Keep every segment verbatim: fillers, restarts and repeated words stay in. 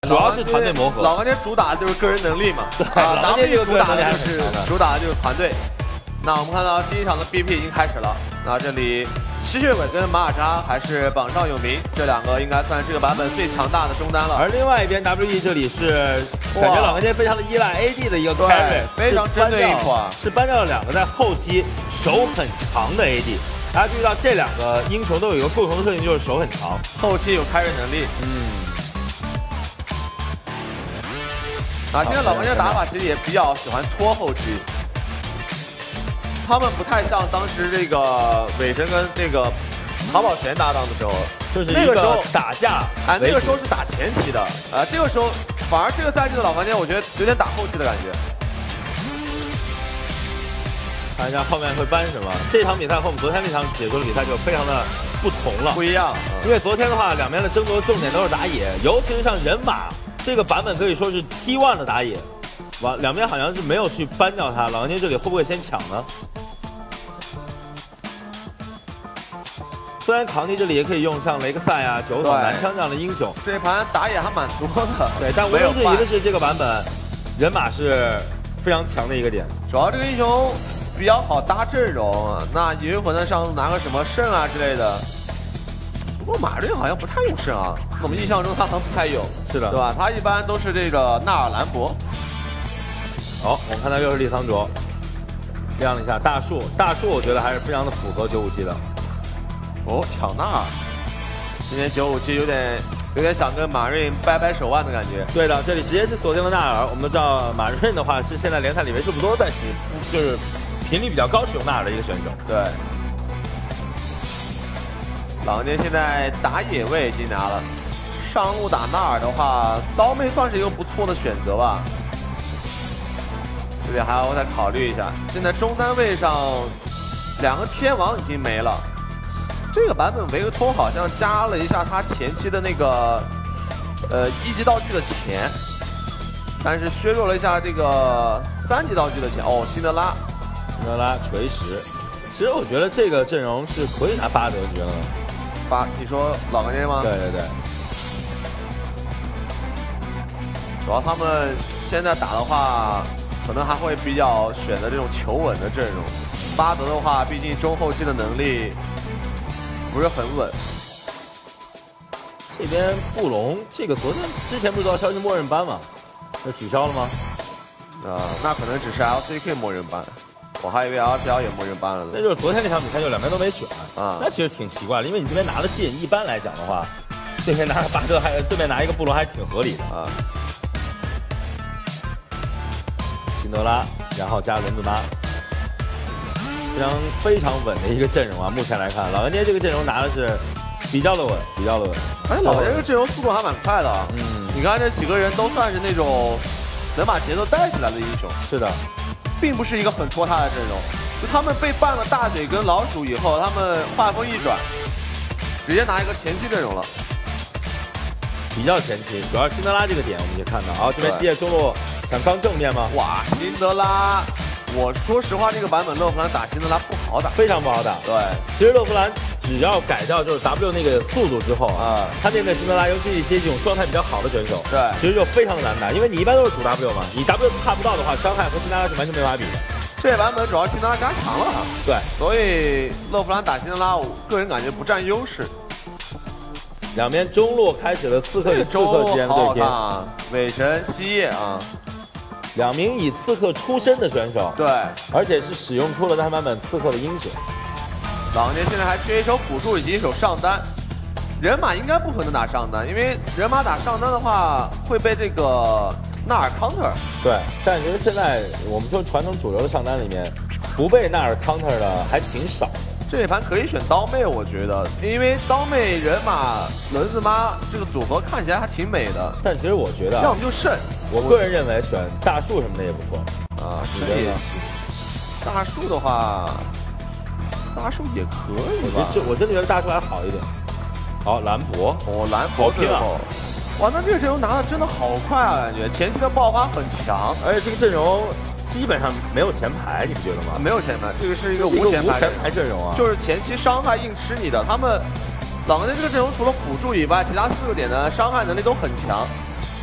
主要是团队磨合。 老干爹主打的就是个人能力嘛， 啊，老干爹这个主打的就是主打的就是团队。那我们看到第一场的 B P 已经开始了，那这里吸血鬼跟马尔扎还是榜上有名，这两个应该算这个版本最强大的中单了。 而另外一边 W E 这里是感觉老干爹非常的依赖 A D 的一个 carry， 非常针对一款， 是搬掉了两个在后期手很长的 A D。大家注意到这两个英雄都有一个共同的特性，就是手很长， 后期有 carry 能力。嗯。啊，现在老干爹打法其实也比较喜欢拖后期。他们不太像当时这个伟神跟这个唐宝全搭档的时候， 就是那个时候打架， 哎，那个时候是打前期的，啊，这个时候反而这个赛季的老干爹，我觉得有点打后期的感觉。 看一下后面会搬什么？这场比赛和我们昨天那场解说的比赛就非常的不同了， 不一样。 嗯、因为昨天的话，两边的争夺重点都是打野，尤其是像人马这个版本可以说是 T 一 的打野。往两边好像是没有去搬掉他，老干爹这里会不会先抢呢？虽然扛尼这里也可以用像雷克赛啊、九斗、男枪这样的英雄， 这一盘打野还蛮多的。 对，但毋庸置疑的是，这个版本人马是非常强的一个点。 主要这个英雄比较好搭阵容，那也有可能上拿个什么圣啊之类的。不过马瑞好像不太用圣啊，我们印象中他好像不太有。 是的， 对吧？他一般都是这个纳尔兰博。 好，我们看到又是李沧卓，亮了一下大树，大树我觉得还是非常的符合九五七的。 哦，抢纳尔，今天九五七有点有点想跟马瑞掰掰手腕的感觉。 对的，这里直接是锁定了纳尔。我们都知道马瑞的话是现在联赛里为数不多在使，就是频率比较高使用纳尔的一个选手。 对，老干爹现在打野位已经拿了，上路打纳尔的话，刀妹算是一个不错的选择吧。这里还要再考虑一下。现在中单位上两个天王已经没了，这个版本维克托好像加了一下他前期的那个呃一级道具的钱，但是削弱了一下这个三级道具的钱。哦，辛德拉， 辛德拉锤石。其实我觉得这个阵容是可以拿巴德，你觉得呢？ 巴，你说老干爹吗？ 对对对。 主要他们现在打的话，可能还会比较选择这种求稳的阵容。巴德的话，毕竟中后期的能力不是很稳。 这边布隆，这个昨天之前不是说消息默认班吗？那取消了吗？ 呃，那可能只是 L C K 默认班，我还以为 L C L 也默认班了呢。 那就是昨天那场比赛就两边都没选啊， 那其实挺奇怪的，因为你这边拿了剑，一般来讲的话，这边拿个巴德还对面拿一个布隆还挺合理的啊。辛德拉，然后加轮子妈，非常非常稳的一个阵容啊！目前来看，老干爹这个阵容拿的是比较的稳，比较的稳。 哎，老干爹这个阵容速度还蛮快的啊！ 嗯， 你看这几个人都算是那种能把节奏带起来的英雄。 是的， 并不是一个很拖沓的阵容。就他们被办了大嘴跟老鼠以后，他们画风一转，直接拿一个前期阵容了。 比较前期，主要是辛德拉这个点我们可以看到。啊，这边基野中路想刚正面吗？ 哇，辛德拉！我说实话，这个版本勒弗兰打辛德拉不好打， 非常不好打。 对， 其实勒弗兰只要改掉就是 W 那个速度之后啊，他面对辛德拉，尤其一些这种状态比较好的选手， 对， 其实就非常难打，因为你一般都是主 W 嘛，你 W 怕不到的话，伤害和辛德拉是完全没法比的。 这版本主要辛德拉加强了， 对， 所以勒弗兰打辛德拉，我个人感觉不占优势。 两边中路开始了刺客与刺客之间的对拼， 伪神西叶啊。 两名以刺客出身的选手， 对， 而且是使用出了单版本刺客的英雄。 老干爹现在还缺一手辅助以及一手上单，人马应该不可能打上单，因为人马打上单的话会被这个纳尔 counter。 对，但其实现在我们说传统主流的上单里面，不被纳尔 counter 的还挺少。 这一盘可以选刀妹，我觉得，因为刀妹人马轮子妈这个组合看起来还挺美的。 但其实我觉得， 要么就胜。 我个人认为选大树什么的也不错啊。 你觉得呢？ 大树的话，大树也可以吧。 这我真的觉得大树还好一点。好，兰博， 哦，兰博最后，哇，那这个阵容拿的真的好快啊，感觉前期的爆发很强， 而且这个阵容。基本上没有前排，你不觉得吗？ 没有前排，这个是一个无前排阵容啊， 就是前期伤害硬吃你的。他们老干爹这个阵容除了辅助以外，其他四个点的伤害能力都很强。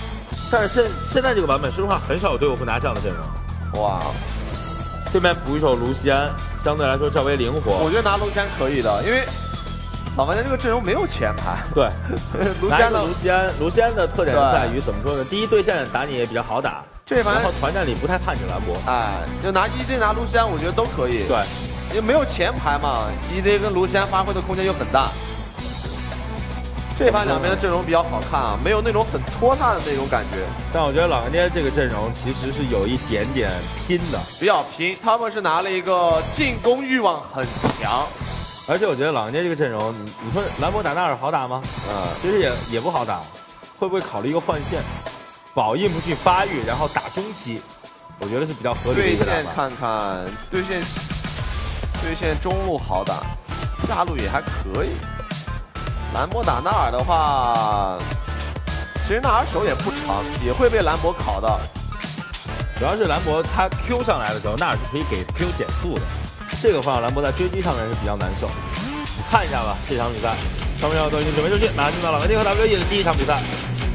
但是现现在这个版本，说实话很少有队伍会拿这样的阵容。哇，这边补一手卢锡安，相对来说较为灵活。 我觉得拿卢锡安可以的，因为老玩家这个阵容没有前排。 对， 卢锡安的卢锡安，卢锡安的特点在于怎么说呢？第一对线打你也比较好打， 这盘然后团战里不太怕你兰博。 哎，就拿 E Z 拿卢锡安，我觉得都可以。 对， 因为没有前排嘛 ，E Z 跟卢锡安发挥的空间就很大。这盘两边的阵容比较好看啊，没有那种很拖沓的那种感觉。 但我觉得老干爹这个阵容其实是有一点点拼的， 比较拼。他们是拿了一个进攻欲望很强， 而且我觉得老干爹这个阵容，你你说兰博打纳尔好打吗？嗯，其实也也不好打。会不会考虑一个换线，保印不去发育，然后打中期？我觉得是比较合理的一个打法。 对线看看，对线对线中路好打，下路也还可以。兰博打纳尔的话，其实纳尔手也不长，也会被兰博烤到。 主要是兰博他 Q 上来的时候，纳尔是可以给 Q 减速的，这个会让兰博在追击上面是比较难受。看一下吧，这场比赛，双方都已经准备就绪，马上进到老干爹和 W E 的第一场比赛。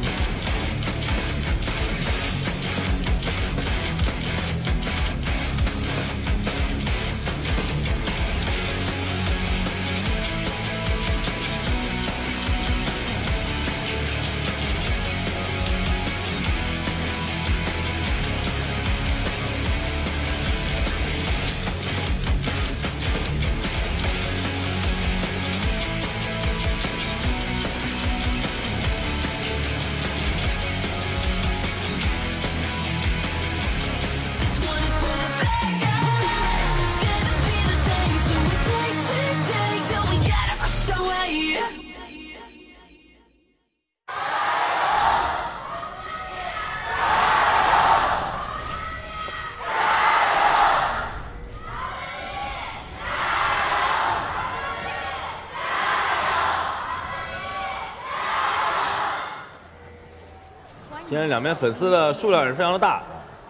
今天两边粉丝的数量也是非常的大。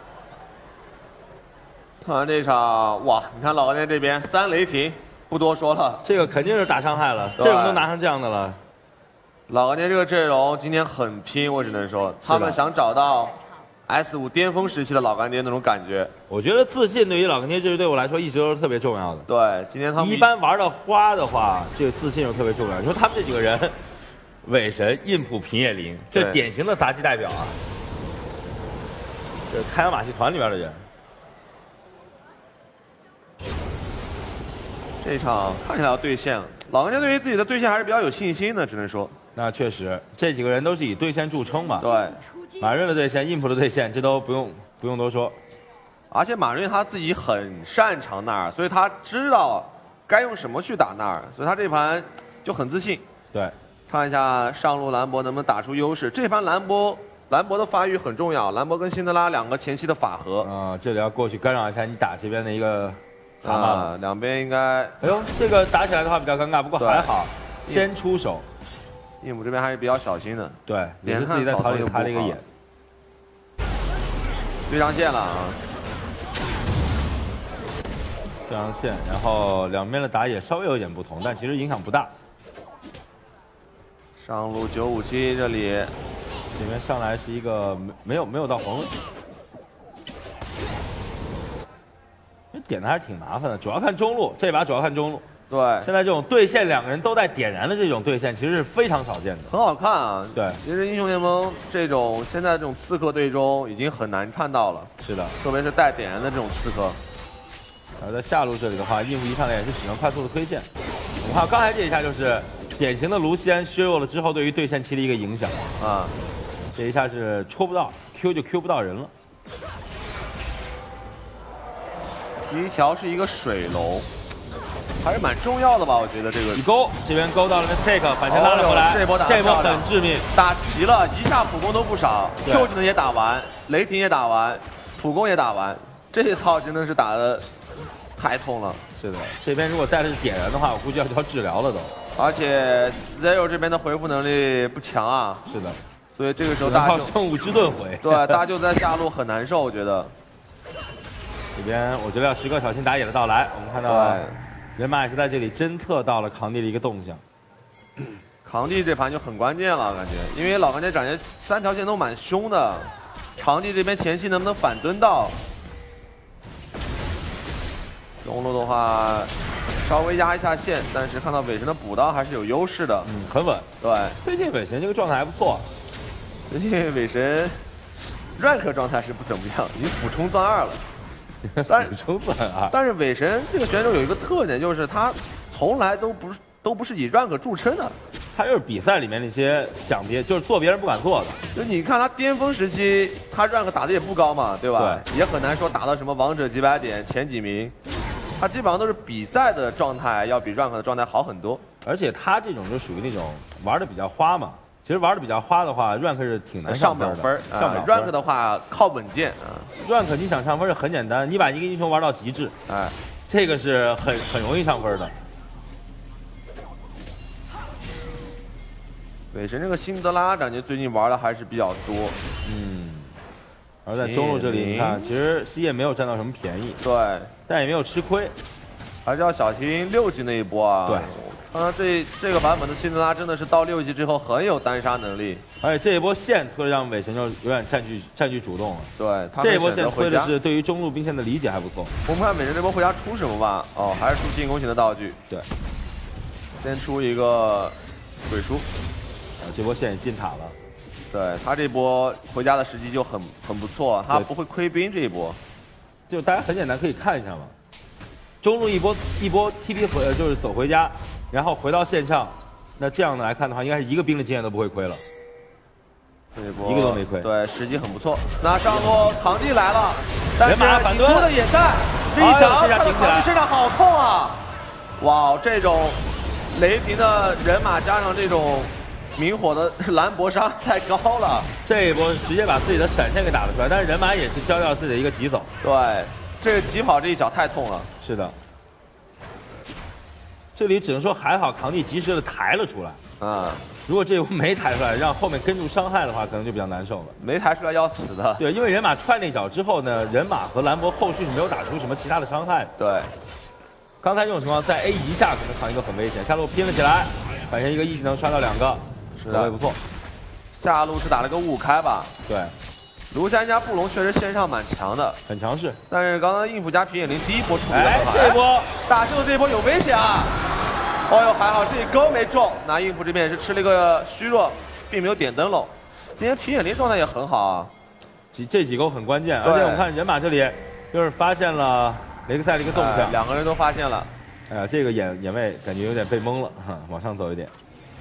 看完这场，哇，你看老干爹这边三雷霆，不多说了， 这个肯定是打伤害了，阵容都拿成这样的了。 老干爹这个阵容今天很拼，我只能说，他们想找到 S 五巅峰时期的老干爹那种感觉。 我觉得自信对于老干爹这支队伍来说一直都是特别重要的。 对，今天他们一般玩的花的话，这个自信是特别重要。你说他们这几个人。伪神、印普、平野绫，这典型的杂技代表啊！这是太阳马戏团里边的人。 这场看起来要兑现了，老干爹对于自己的兑现还是比较有信心的，只能说。 那确实，这几个人都是以兑现著称嘛。 对， 马润的兑现、印普的兑现，这都不用不用多说。 而且马润他自己很擅长纳尔，所以他知道该用什么去打纳尔，所以他这盘就很自信。 对。 看一下上路兰博能不能打出优势。这盘兰博兰博的发育很重要，兰博跟辛德拉两个前期的法合。 啊、嗯，这里要过去干扰一下你打这边的一个蛤蟆、 啊，两边应该。 哎呦，这个打起来的话比较尴尬，不过还好，先出手。 印姆这边还是比较小心的。 对，也是自己在桃里抬了一个眼。 对上线了啊！ 对上线，然后两边的打野稍微有点不同，但其实影响不大。 上路九五七这里， 这边上来是一个没没有没有到黄位，这点的还是挺麻烦的，主要看中路，这把主要看中路。 对， 现在这种对线两个人都带点燃的这种对线，其实是非常少见的， 很好看啊。 对， 其实英雄联盟这种现在这种刺客队中已经很难看到了。 是的， 特别是带点燃的这种刺客。 而在下路这里的话，印服一上来也是只能快速的推线。我们看刚才这一下就是。典型的卢锡安削弱了之后对于对线期的一个影响啊，这一下是戳不到 ，Q 就 Q 不到人了。 第一条是一个水龙，还是蛮重要的吧？我觉得这个一勾，这边勾到了 mistake， 反身拉了回来， 这波打这波很致命， 打齐了，一下普攻都不少 ，Q 技能也打完，雷霆也打完，普攻也打完，这一套真的是打的太痛了。 是的，这边如果带的是点燃的话，我估计要交治疗了都。 而且 Zero 这边的回复能力不强啊， 是的， 所以这个时候大家靠圣物之盾回， 对，大家就在下路很难受，我觉得。 这边我觉得要时刻小心打野的到来。我们看到人马也是在这里侦测到了康帝的一个动向。 扛地这盘就很关键了，感觉，因为老玩家感觉三条线都蛮凶的，扛地这边前期能不能反蹲到？中路的话稍微压一下线，但是看到伟神的补刀还是有优势的， 嗯，很稳。 对， 最近伟神这个状态还不错， 最近伟神 rank 状态是不怎么样，已经俯冲钻二了。但俯冲钻二， 但是伟神这个选手有一个特点，就是他从来都不是都不是以 rank 著称的。 他就是比赛里面那些想别就是做别人不敢做的。 就你看他巅峰时期，他 rank 打的也不高嘛，对吧？对，也很难说打到什么王者几百点前几名。他基本上都是比赛的状态要比 rank 的状态好很多。 而且他这种就属于那种玩的比较花嘛。其实玩的比较花的话 ，rank 是挺难上分的。 上不了分， 上不了分。 rank 的话靠稳健啊。 rank 你想上分是很简单，你把一个英雄玩到极致，哎，这个是很很容易上分的。 伟神这个辛德拉感觉最近玩的还是比较多， 嗯。而在中路这里，你看，其实西叶没有占到什么便宜， 对， 但也没有吃亏， 还是要小心六级那一波啊。 对。 啊，这这个版本的辛德拉真的是到六级之后很有单杀能力， 而且这一波线推让伟神就有点占据占据主动了。 对，他这一波线推的是对于中路兵线的理解还不错。 我们看伟神这波回家出什么吧？哦，还是出进攻型的道具。 对， 先出一个鬼书， 啊，这波线也进塔了。 对他这波回家的时机就很很不错，他不会亏兵这一波。 就大家很简单可以看一下嘛，中路一波一波 T P 回就是走回家。然后回到线上，那这样的来看的话，应该是一个兵的经验都不会亏了， 这一波一个都没亏。 对，时机很不错。那上路扛地来了，但是反蹲的也在，这一掌看到扛地身上好痛啊！哇，这种雷霆的人马加上这种明火的兰博杀太高了， 这一波直接把自己的闪现给打了出来，但是人马也是交掉了自己的一个疾走。 对，这个疾跑这一脚太痛了。 是的。这里只能说还好，扛地及时的抬了出来。啊，如果这一波没抬出来，让后面跟住伤害的话，可能就比较难受了。 没抬出来要死的。 对，因为人马踹那脚之后呢，人马和兰博后续是没有打出什么其他的伤害。 对， 刚才这种情况，在 A 一下可能扛一个很危险，下路拼了起来，反正一个 E 技能刷到两个， 是的， 也不错。 下路是打了个五开吧？ 对。 庐山加布隆确实线上蛮强的， 很强势。 但是刚刚应付加平野灵第一波处理的很好， 这一波大秀这一波有危险啊！哦呦，还好这一钩没中，那应付这边也是吃了一个虚弱，并没有点灯笼。今天平野灵状态也很好啊， 几这几钩很关键，而且我们看人马这里就是发现了雷克赛的一个动向， 两个人都发现了。 哎呀，这个眼眼位感觉有点被蒙了，哈，往上走一点。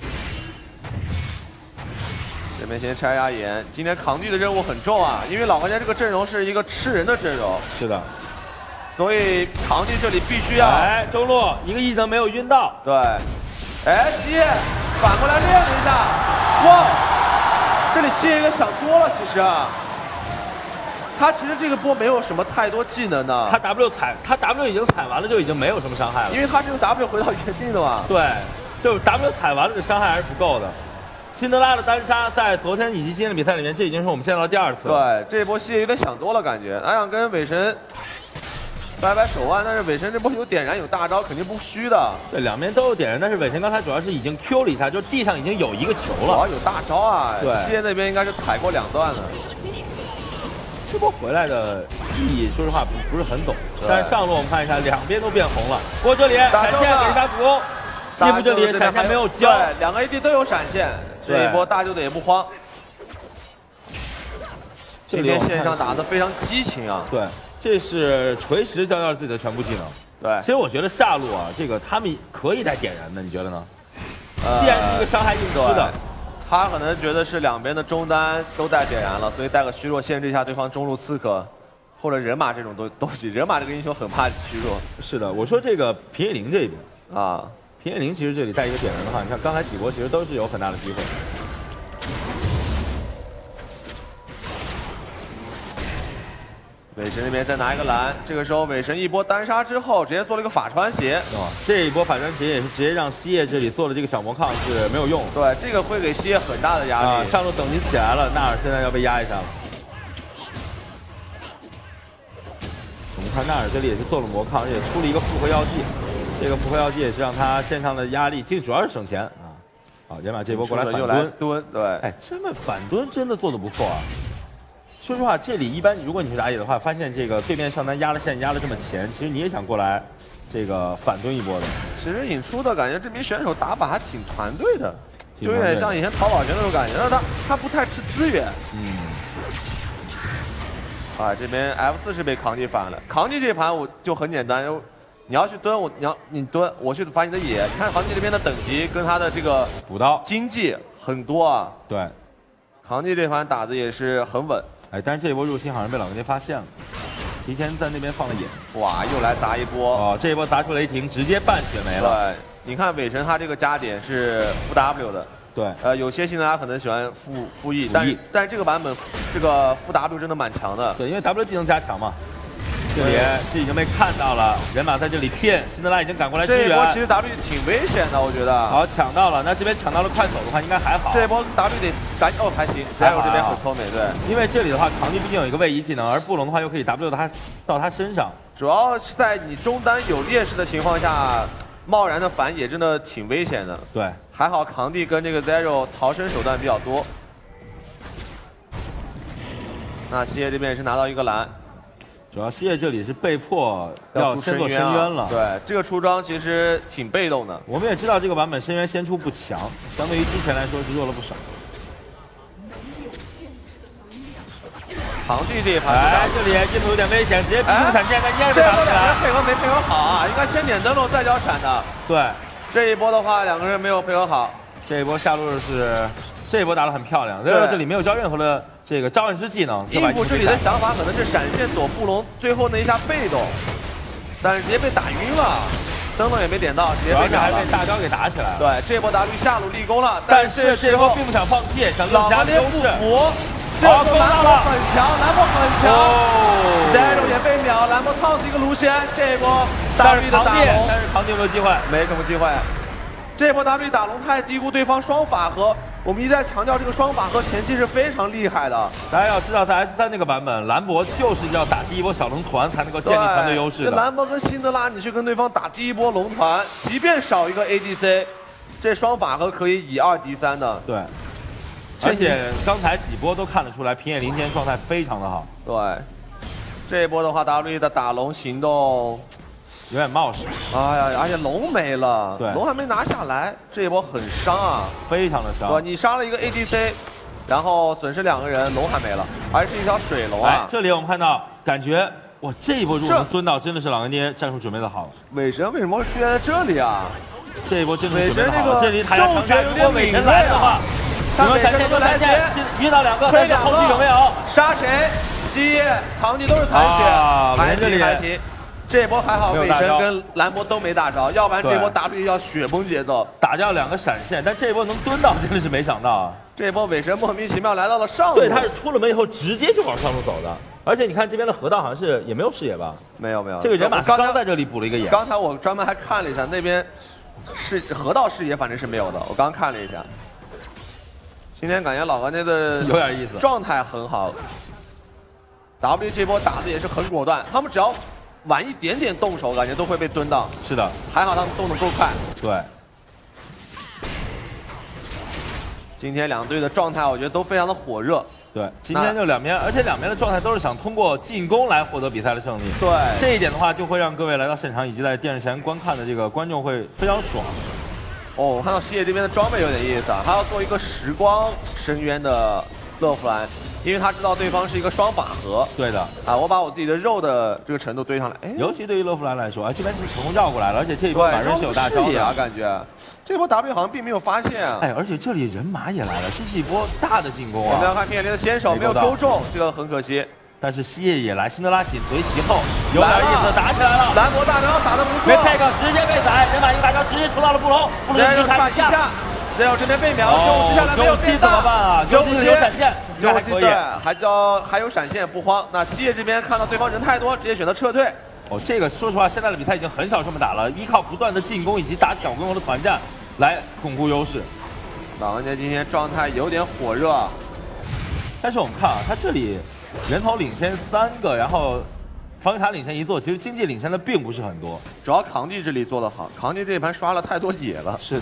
这边先拆压眼，今天扛地的任务很重啊，因为老玩家这个阵容是一个吃人的阵容。 是的， 所以扛地这里必须要。 哎，中路一个异能没有晕到。 对，哎，西野反过来练了一下，哇，这里西野有点想多了，其实啊，他其实这个波没有什么太多技能的。 他 W 踩，他 W 已经踩完了，就已经没有什么伤害了。 因为他是用 W 回到原地的嘛。 对，就 W 踩完了，这伤害还是不够的。辛德拉的单杀在昨天以及今天的比赛里面，这已经是我们见到的第二次了。对，这一波西野有点想多了，感觉俺想跟伟神掰掰手腕，但是伟神这波有点燃有大招，肯定不虚的。 对，两边都有点燃，但是伟神刚才主要是已经 Q 了一下，就是地上已经有一个球了。 哇，有大招啊！ 对， 西野那边应该是踩过两段了。 这波回来的意义，说实话不不是很懂。但是上路我们看一下，两边都变红了。不过这里闪现给人家助攻，应付这里闪现没有交， 对，两个 A D 都有闪现。这一波大舅的也不慌，今天线上打得非常激情啊！ 对，这是锤石交掉自己的全部技能。 对， 其实我觉得下路啊，这个他们可以带点燃的，你觉得呢？呃、既然是一个伤害硬吃的， 他可能觉得是两边的中单都带点燃了，所以带个虚弱限制一下对方中路刺客或者人马这种东东西。人马这个英雄很怕虚弱。 是的，我说这个平野灵这边啊。 平野灵其实这里带一个点燃的话，你看刚才几波其实都是有很大的机会。 伟神那边再拿一个蓝，这个时候伟神一波单杀之后，直接做了一个法穿鞋。 哦，这一波法穿鞋也是直接让西叶这里做了这个小魔抗是没有用。 对，这个会给西叶很大的压力。 啊，上路等级起来了，纳尔现在要被压一下了。我们看纳尔这里也是做了魔抗，也出了一个复活药剂。这个复活药剂也是让他线上的压力，这个主要是省钱啊。 好，人马这波过来反又来蹲， 蹲，对， 哎，这么反蹲真的做的不错啊。说实话，这里一般如果你是打野的话，发现这个对面上单压了线压了这么前，其实你也想过来这个反蹲一波的。 其实引出的感觉，这名选手打法还挺团队的，就有团队点像以前淘宝拳那种感觉，但他他不太吃资源。 嗯。 啊，这边 F 四是被扛地反了，扛地这盘我就很简单，你要去蹲我，你要你蹲，我去反你的野。你看扛地这边的等级跟他的这个补刀经济很多啊。 对， 扛地这盘打的也是很稳。 哎，但是这一波入侵好像被老干爹发现了，提前在那边放了眼。 哇，又来砸一波。 哦，这一波砸出雷霆，直接半血没了。 对，你看伟神他这个加点是负 W 的。 对， 呃，有些新人大家可能喜欢负负 E， 但是但是这个版本这个负 W 真的蛮强的。 对，因为 W 技能加强嘛。这里是已经被看到了，人马在这里骗，辛德拉已经赶过来支援。 这一波其实 W 挺危险的，我觉得。 好，抢到了，那这边抢到了快手的话，应该还好。 这一波 W 得赶哦，还行 ，Zero 这边很聪明，对。 因为这里的话，扛地毕竟有一个位移技能，而布隆的话又可以 W 他到他身上。 主要是在你中单有劣势的情况下，贸然的反野真的挺危险的。 对。 还好扛地跟这个 Zero 逃生手段比较多。那西野这边也是拿到一个蓝， 主要西野这里是被迫要先做深渊了。 对，这个出装其实挺被动的。 我们也知道这个版本深渊先出不强，相对于之前来说是弱了不少。 扛地这一盘， 哎，这里镜头有点危险，直接逼出闪现，但依然被打起来。 配合没配合好啊？应该先点灯笼再交闪的。 对。 这一波的话，两个人没有配合好。 这一波下路是，这一波打得很漂亮。对，这里没有交任何的这个招刃之技能。 印布这里的想法可能是闪现躲布隆，最后那一下被动，但是直接被打晕了，灯笼也没点到，直接被秒了。 还被大招给打起来了。 对，这波 W 下路立功了， 但是这波并不想放弃，想老干爹不服。这波蓝波很强，蓝波很强 ，Zero 也被秒，蓝波套死一个卢仙，这波 W 的打龙， 但是扛地有没有机会？ 没什么机会。这波 W 打龙太低估对方双法合，我们一再强调这个双法合前期是非常厉害的。 大家要知道，在 S 三那个版本，兰博就是要打第一波小龙团才能够建立团队优势的。 兰博跟辛德拉，你去跟对方打第一波龙团，即便少一个 A D C， 这双法合可以以二敌三的。 对。而且刚才几波都看得出来，平野林今天状态非常的好。 对，这一波的话 ，W 的打龙行动有点冒失。 哎呀，而且龙没了， 对， 龙还没拿下来，这一波很伤啊， 非常的伤。 对，你杀了一个 A D C， 然后损失两个人，龙还没了，而是一条水龙啊。 哎，这里我们看到，感觉哇，这一波如果能蹲到，真的是老干爹战术准备的好。 伟神为什么会出现在这里啊？ 这一波真的是准备的好。这里塔下长下，如果伟神来的话。有没有闪现？有闪现，晕到两个，但是后续有没有？ 杀谁？西野、唐吉都是残血，还行还行。这波还好，伟神跟蓝波都没大招，要不然这波 W 要雪崩节奏， 打掉两个闪现，但这一波能蹲到，真的是没想到啊！ 这波伟神莫名其妙来到了上路， 对，他是出了门以后直接就往上路走的，而且你看这边的河道好像是也没有视野吧？ 没有没有， 这个人马刚在这里补了一个眼。 刚才我专门还看了一下，那边是河道视野反正是没有的，我刚看了一下。今天感觉老干爹的有点意思， 状态很好。W 这波打的也是很果断，他们只要晚一点点动手，感觉都会被蹲到。 是的， 还好他们动得够快。 对。 今天两队的状态，我觉得都非常的火热。 对，今天就两边，而且两边的状态都是想通过进攻来获得比赛的胜利。 对， 这一点的话，就会让各位来到现场以及在电视前观看的这个观众会非常爽。 哦，我看到西野这边的装备有点意思啊，他要做一个时光深渊的勒弗兰，因为他知道对方是一个双法合。 对的， 啊，我把我自己的肉的这个程度堆上来，哎， 尤其对于勒弗兰来说，啊，这边是成功绕过来了，而且这一波马上是有大招的啊，感觉这波 W 好像并没有发现啊。 哎，而且这里人马也来了，这是一波大的进攻啊。 我们要看平野林的先手没有勾中，这个很可惜。 但是西野也来，辛德拉紧随其后，有点意思，打起来了。 兰博大招打得不错， 没 take 直接被宰，人马一个大招直接冲到了布隆，布隆一卡一下。 Zero 这边被秒，九七下来没有变大，怎么办啊？九七有闪现， 九七对，还叫还有闪现不慌。那西野这边看到对方人太多，直接选择撤退。 哦，这个说实话，现在的比赛已经很少这么打了，依靠不断的进攻以及打小规模的团战来巩固优势。 老干爹今天状态有点火热， 但是我们看啊，他这里人头领先三个，然后防御塔领先一座，其实经济领先的并不是很多。 主要扛地这里做得好，扛地这一盘刷了太多野了。 是的。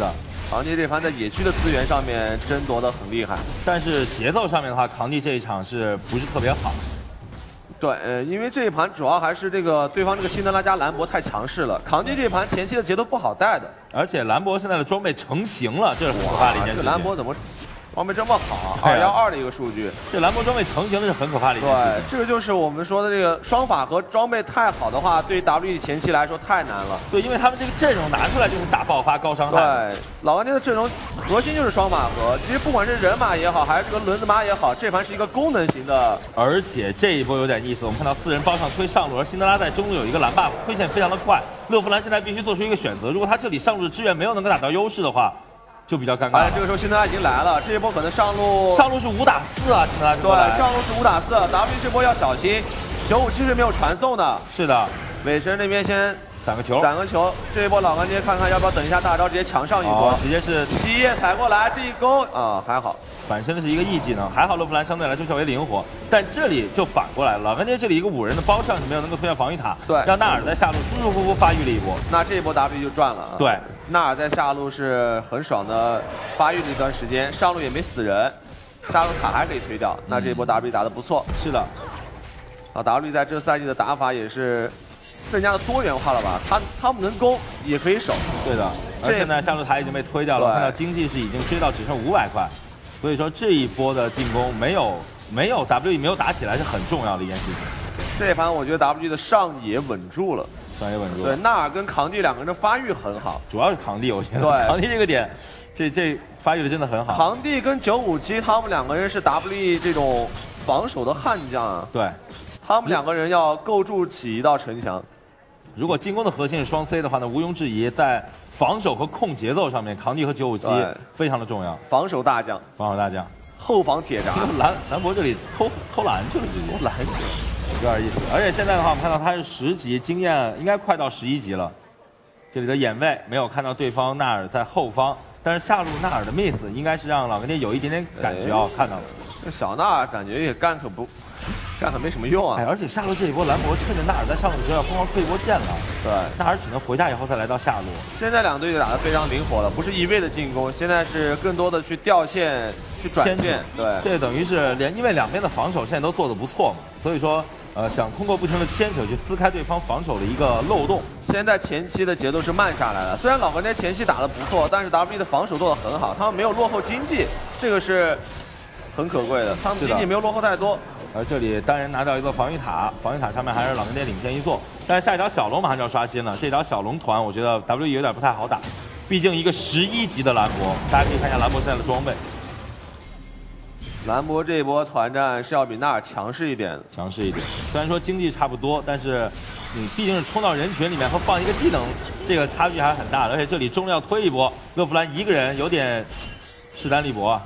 扛地这盘在野区的资源上面争夺的很厉害， 但是节奏上面的话，扛地这一场是不是特别好？ 对，呃，因为这一盘主要还是这个对方这个辛德拉加兰博太强势了，扛地这一盘前期的节奏不好带的， 而且兰博现在的装备成型了，这是很可怕的一件事情。 这兰博怎么装备这么好？二幺二的一个数据， 这兰博装备成型的是很可怕的一件事情。 对，这个就是我们说的这个双法和装备太好的话，对于 W E 前期来说太难了。 对，因为他们这个阵容拿出来就是打爆发高伤害。 对，老干爹的阵容核心就是双马盒，其实不管是人马也好，还是这个轮子马也好，这盘是一个功能型的。 而且这一波有点意思，我们看到四人包上推上路，而辛德拉在中路有一个蓝 buff， 推线非常的快。勒弗兰现在必须做出一个选择，如果他这里上路的支援没有能够打到优势的话，就比较尴尬。 哎，这个时候辛德拉已经来了，这一波可能上路上路是五打四啊，辛德拉对，上路是五打四 ，W 这波要小心。九五七是没有传送的， 是的， 尾神那边先攒个球， 攒个球。这一波老干爹看看要不要等一下大招，直接抢上一波， 哦、直接是七叶踩过来，这一勾啊还好。 反身的是一个 E 技能，还好勒弗兰相对来说较为灵活，但这里就反过来了，老干爹这里一个五人的包上是没有能够推掉防御塔， 对， 让纳尔在下路舒舒服服发育了一波， 那这一波 W 就赚了啊。 对， 纳尔在下路是很爽的发育了一段时间，上路也没死人，下路塔还可以推掉，那这一波 W 打得不错。 是的， 啊 W 在这赛季的打法也是更加的多元化了吧？他他们能攻也可以守， 对的。而现在下路塔已经被推掉了，看到经济是已经追到只剩五百块。所以说这一波的进攻没有没有 W E 没有打起来是很重要的一件事情。 这一盘我觉得 W E 的上野稳住了， 上野稳住了。 对，纳尔跟扛地两个人的发育很好， 主要是扛地，我觉得。 对， 扛地这个点，这这发育的真的很好。 扛地跟九五七他们两个人是 W E 这种防守的悍将啊。 对， 他们两个人要构筑起一道城墙。 如果进攻的核心是双 C 的话呢，毋庸置疑在防守和控节奏上面，扛地和九五七非常的重要。 防守大将， 防守大将， 后防铁闸。 兰兰博这里偷偷懒去了，直接懒去了， 有点意思。而且现在的话，我们看到他是十级，经验应该快到十一级了。这里的眼位没有看到对方纳尔在后方，但是下路纳尔的 miss 应该是让老干爹有一点点感觉哦，看到了。 这小纳感觉也干可不。干可没什么用啊！ 哎，而且下路这一波兰博趁着纳尔在上路的时候要疯狂推一波线了。 对， 纳尔只能回家以后再来到下路。 现在两队打得非常灵活了，不是一味的进攻，现在是更多的去掉线、去转线。对， 这等于是连因为两边的防守现在都做得不错嘛，所以说呃想通过不停的牵扯去撕开对方防守的一个漏洞。 现在前期的节奏是慢下来了，虽然老干爹前期打得不错，但是 W E 的防守做得很好，他们没有落后经济，这个是很可贵的，他们经济没有落后太多。 而这里单人拿到一座防御塔，防御塔上面还是老干爹领先一座，但是下一条小龙马上就要刷新了，这条小龙团我觉得 W E 有点不太好打，毕竟一个十一级的兰博，大家可以看一下兰博现在的装备。 兰博这一波团战是要比纳尔强势一点的， 强势一点。虽然说经济差不多，但是你毕竟是冲到人群里面和放一个技能，这个差距还是很大的。而且这里中路要推一波，勒弗兰一个人有点势单力薄啊。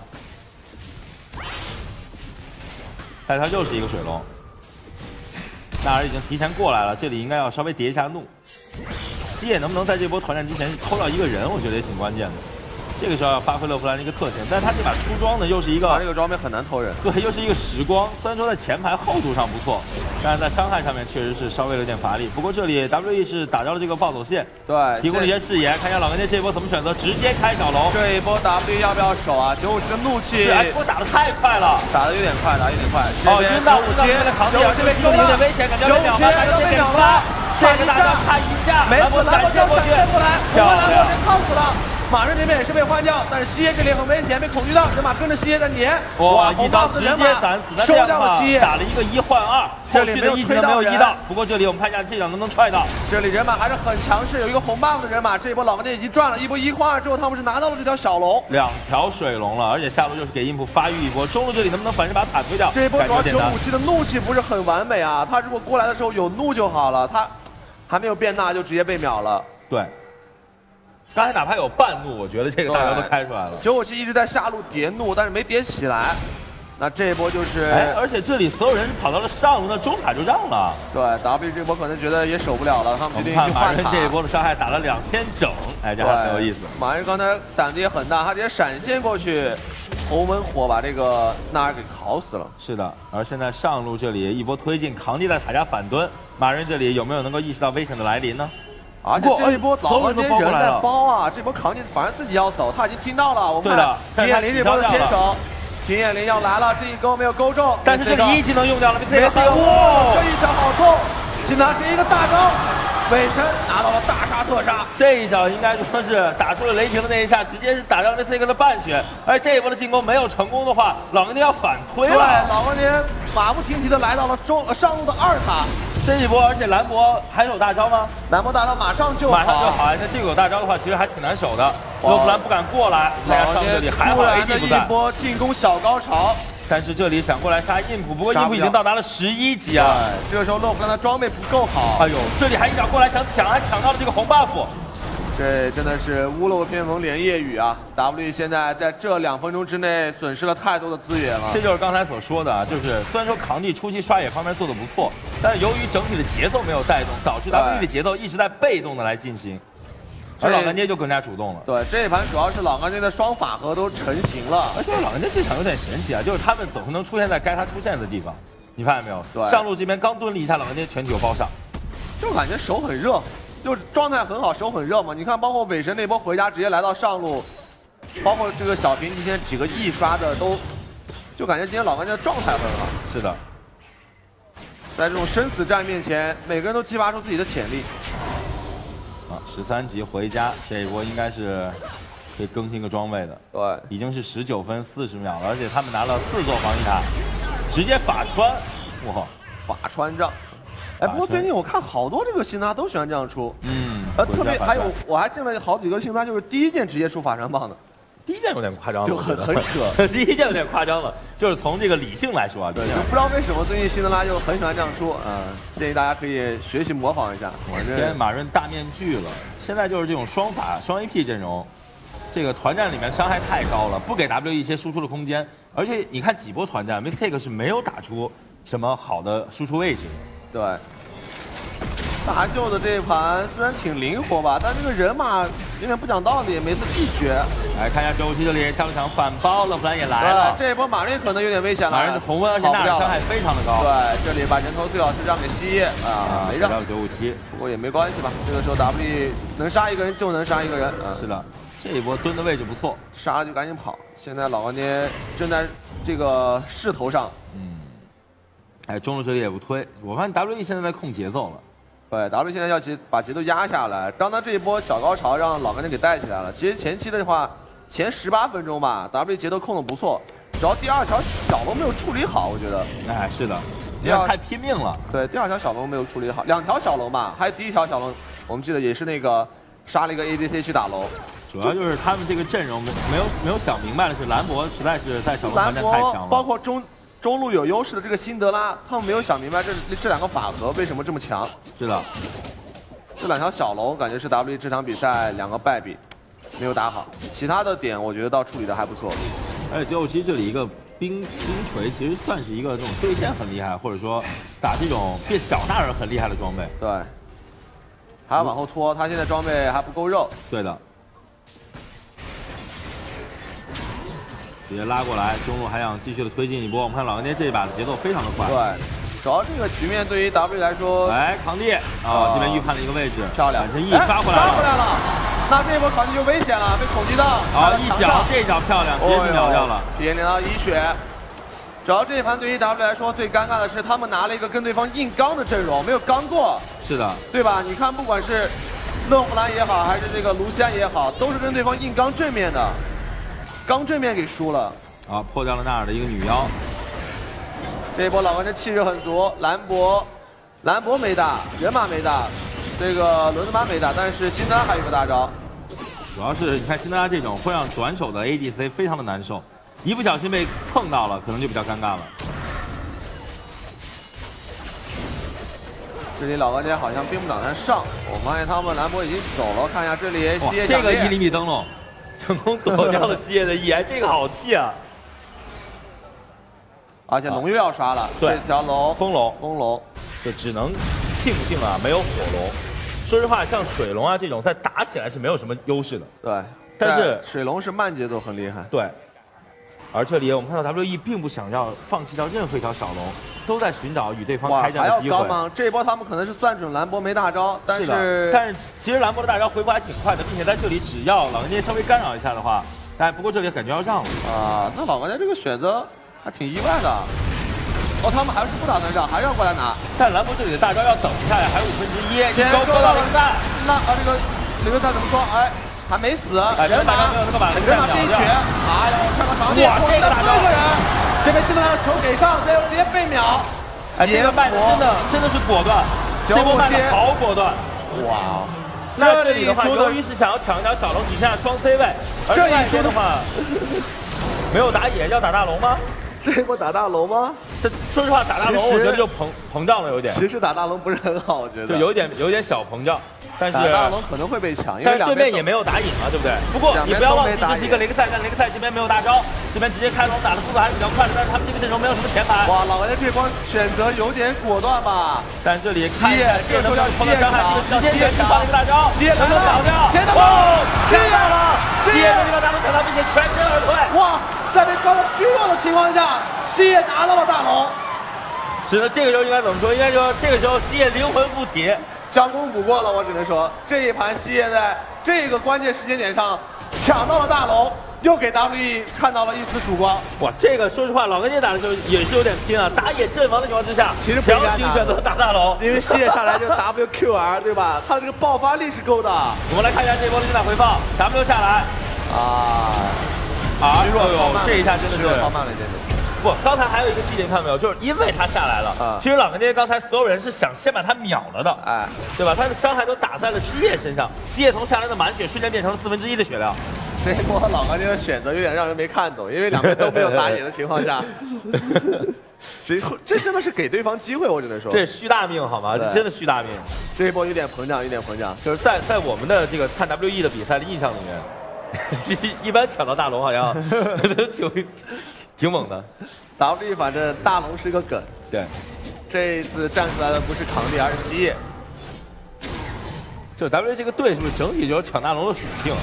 但他又是一个水龙，纳尔已经提前过来了，这里应该要稍微叠一下怒。西野能不能在这波团战之前偷到一个人，我觉得也挺关键的。这个时候要发挥勒弗兰的一个特性，但是他这把出装呢又是一个， 他这个装备很难偷人。 对，又是一个时光，虽然说在前排厚度上不错，但是在伤害上面确实是稍微有点乏力。不过这里 W E 是打掉了这个暴走线， 对， 提供了一些视野，看一下老干爹这一波怎么选择，直接开小龙。 这一波 W E 要不要守啊？九五七的怒气， 是，哎，波打得太快了， 打得有点快，打得有点快。 哦，晕到，晕到这边的扛地，这边有点危险，感觉要被秒杀，感觉被秒杀。这个大招看一下， 没错， 闪现过去， 过来， 漂亮， 烫死了。马人这边也是被换掉，但是西耶这里很危险，被恐惧到，人马跟着西耶在撵。 哇，一刀直接斩死，那这样的话打了一个一换二，后续的一技能没有一到。不过这里我们看一下这场能不能踹到。 这里人马还是很强势，有一个红 buff 的人马，这一波老干爹已经赚了一波一换二之后，他们是拿到了这条小龙， 两条水龙了，而且下路又是给音普发育一波，中路这里能不能反身把塔推掉？ 这一波主要九五七的怒气不是很完美啊，他如果过来的时候有怒就好了，他还没有变大就直接被秒了。 对。刚才哪怕有半怒，我觉得这个大招都开出来了。 九五七一直在下路叠怒，但是没叠起来。那这一波就是， 哎，而且这里所有人是跑到了上路，那中塔就让了。 对 ，W 这波可能觉得也守不了了，他们决定去换塔。 马人这一波的伤害打了两千整，哎，这还很有意思。 马人刚才胆子也很大，他直接闪现过去，红门火把这个纳尔给烤死了。 是的，而现在上路这里一波推进，扛地在塔下反蹲，马人这里有没有能够意识到危险的来临呢？ 而且这一波老王间人在包啊，这波扛进反而自己要走，他已经听到了。我们看田野林这波的先手，田野林要来了，这一勾没有勾中， 但是这个一技能用掉了，没这个哇，这一招好痛！现在是一个大招，伟晨拿到了大杀特杀， 这一脚应该说是打出了雷霆的那一下，直接是打掉了 C 哥的半血。而这一波的进攻没有成功的话，老王间要反推了。 对，老王间马不停蹄的来到了中呃上路的二塔。 这一波，而且兰博还有大招吗？ 兰博大招马上就好， 马上就好。那这个有大招的话，其实还挺难守的。洛夫兰不敢过来，大家上这里还好 A D 不在。 一波进攻小高潮， 但是这里想过来杀印普，不过印普已经到达了十一级啊。 这个时候洛夫兰的装备不够好。 哎呦，这里还一脚过来想抢，还抢到了这个红 buff。 这真的是屋漏偏逢连夜雨啊 ！W 现在在这两分钟之内损失了太多的资源了。 这就是刚才所说的啊，就是虽然说扛地初期刷野方面做的不错，但是由于整体的节奏没有带动，导致 W 的节奏一直在被动的来进行，而老干爹就更加主动了。 对，这一盘主要是老干爹的双法核都成型了， 而且老干爹这场有点神奇啊，就是他们总是能出现在该他出现的地方，你发现没有？ 对， 上路这边刚蹲了一下，老干爹全体有包上， 就感觉手很热。就是状态很好，手很热嘛。你看，包括伟神那波回家直接来到上路，包括这个小平今天几个 E 刷的都，就感觉今天老干爹的状态很好。 是的， 在这种生死战面前，每个人都激发出自己的潜力。 啊，十三级回家这一波应该是可以更新个装备的。 对， 已经是十九分四十秒了，而且他们拿了四座防御塔，直接法穿，哇， 法穿仗。哎，不过最近我看好多这个辛拉都喜欢这样出， 嗯， 呃，特别还有我还见了好几个辛拉，就是第一件直接出法穿棒的， 第一件有点夸张了， 就很很扯， 第一件有点夸张了，就是从这个理性来说啊， 对，就不知道为什么最近辛德拉就很喜欢这样出，嗯，建议大家可以学习模仿一下。 我天，马润大面具了，现在就是这种双法双 A P 阵容，这个团战里面伤害太高了，不给 W 一些输出的空间，而且你看几波团战 ，Mistake 是没有打出什么好的输出位置的，对。大舅的这一盘虽然挺灵活吧，但这个人马有点不讲道理，每次一绝。 来看一下周期这里，下路场反包了，弗兰也来了。 这一波马瑞可能有点危险了。 马瑞是红温，而且纳尔伤害非常的高。 对，这里把人头最好是让给西叶啊，没让。 九五七， 不过也没关系吧，这个时候 W 能杀一个人就能杀一个人。啊， 是的，这一波蹲的位置不错， 杀了就赶紧跑。现在老干爹正在这个势头上。 嗯。哎，中路这里也不推，我发现 W E 现在在控节奏了。 对 ，W 现在要节把节奏压下来。刚刚这一波小高潮让老干爹给带起来了。其实前期的话，前十八分钟吧 ，W 节奏控的不错，主要第二条小龙没有处理好，我觉得。 哎，是的，第二太拼命了。 对，第二条小龙没有处理好，两条小龙吧，还有第一条小龙，我们记得也是那个杀了一个 A D C 去打楼。 主要就是他们这个阵容没没有没有想明白的是，兰博实在是在小龙团战太强了， 包括中。中路有优势的这个辛德拉，他们没有想明白这这两个法则为什么这么强。 是的， 这两条小龙感觉是 W 这场比赛两个败笔，没有打好。其他的点我觉得倒处理的还不错。 而且九五七这里一个冰冰锤，其实算是一个这种对线很厉害，或者说打这种变小大人很厉害的装备。 对，还要往后拖，他现在装备还不够肉。 对的。直接拉过来，中路还想继续的推进一波。我们看老干爹这一把的节奏非常的快。 对，主要这个局面对于 W 来说， 来扛地啊，这边预判了一个位置， 漂亮， 本身一抓回来了， 抓回来了。那这一波扛地就危险了，被恐惧到。 啊，一脚，这一脚漂亮，直接是秒掉了。 直接连到一血。主要这一盘对于 W 来说最尴尬的是，他们拿了一个跟对方硬刚的阵容，没有刚过。 是的， 对吧？你看，不管是勒弗兰也好，还是这个卢锡安也好，都是跟对方硬刚正面的。刚正面给输了， 啊，破掉了纳尔的一个女妖。 这一波老干爹气势很足，兰博，兰博没打，人马没打，这个轮子马没打，但是辛德拉还有个大招。 主要是你看辛德拉这种会让短手的 A D C 非常的难受，一不小心被蹭到了，可能就比较尴尬了。 这里老干爹好像并不打算上，我发现他们兰博已经走了，看一下这里西叶这个一厘米灯笼。成功躲掉了西叶的 E， 哎，这个好气啊！ 而且龙又要刷了， 对， 这条龙风龙， 风龙， 就只能庆幸啊，没有火龙。说实话，像水龙啊这种，在打起来是没有什么优势的。 对， 但是水龙是慢节奏很厉害。 对， 而这里我们看到 W E 并不想要放弃掉任何一条小龙，都在寻找与对方开战的机会。 还要高吗？这一波他们可能是算准兰博没大招，但是是但是其实兰博的大招回复还挺快的，并且在这里只要老干爹稍微干扰一下的话，但不过这里感觉要让了啊。那老干爹这个选择还挺意外的。哦，他们还是不打算让，还是要过来拿。 但兰博这里的大招要等一下呀，还有五分之一， 先高高到零赛。 那啊这个这个赛怎么说？哎。 还没死， 哎，人马没有那么把人马被绝，哎呦，看到场景， 哇，这个大招， 四个人，这边基本上球给上，这直接被秒， 哎，这个卖的真的真的是果断，这波卖的好果断， 哇！ 那这里的话，由于是想要抢一条小龙，只剩下双 C 位，而这一边的话，没有打野，要打大龙吗？ 这一波打大龙吗？ 这说实话，打大龙我觉得就膨膨胀了有点， 其实打大龙不是很好，我觉得就有点有点小膨胀。 但是大龙可能会被抢，因为但是对面也没有打野嘛，对不对？不过你不要忘记，这是一个雷克赛，但雷克赛这边没有大招，这边直接开龙打的速度还是比较快的，但是他们这个阵容没有什么前排。 哇，老干爹这波选择有点果断吧？ 但这里看一下这个能不能碰到伤害，直接连续放一个大招， 接能不能秒掉？ 哇， 接到了，接的这个大龙抢到，并且全身而退。 哇，在被高到虚弱的情况下，西野拿到了大龙。 只能这个时候应该怎么说？应该说这个时候西野灵魂附体。 将功补过了，我只能说这一盘西野在这个关键时间点上抢到了大龙，又给 W E 看到了一丝曙光。 哇，这个说实话，老干爹打的时候也是有点拼啊，打野阵亡的情况之下， 其实强行选择打大龙， 因为西野上来就 W Q R 对吧？他的这个爆发力是够的。 我们来看一下这波的精彩回放 ，W 下来啊啊，哎呦，这一下真的是超慢了一点点。 不，刚才还有一个细节，你看到没有？就是因为他下来了，啊、其实老干爹刚才所有人是想先把他秒了的，哎，对吧？他的伤害都打在了西野身上，西野从下来的满血瞬间变成了四分之一的血量。 这一波老干爹的选择有点让人没看懂，因为两边都没有打野的情况下，这这真的是给对方机会，我只能说， 这续大命好吗？这真的续大命。 这一波有点膨胀，有点膨胀， 就是在在我们的这个看 W E 的比赛的印象里面，一般抢到大龙好像挺。 挺猛的 ，W E 反正大龙是个梗。 对， 这一次站出来的不是场地，而是西野。 这 W E 这个队是不是整体就有抢大龙的属性啊？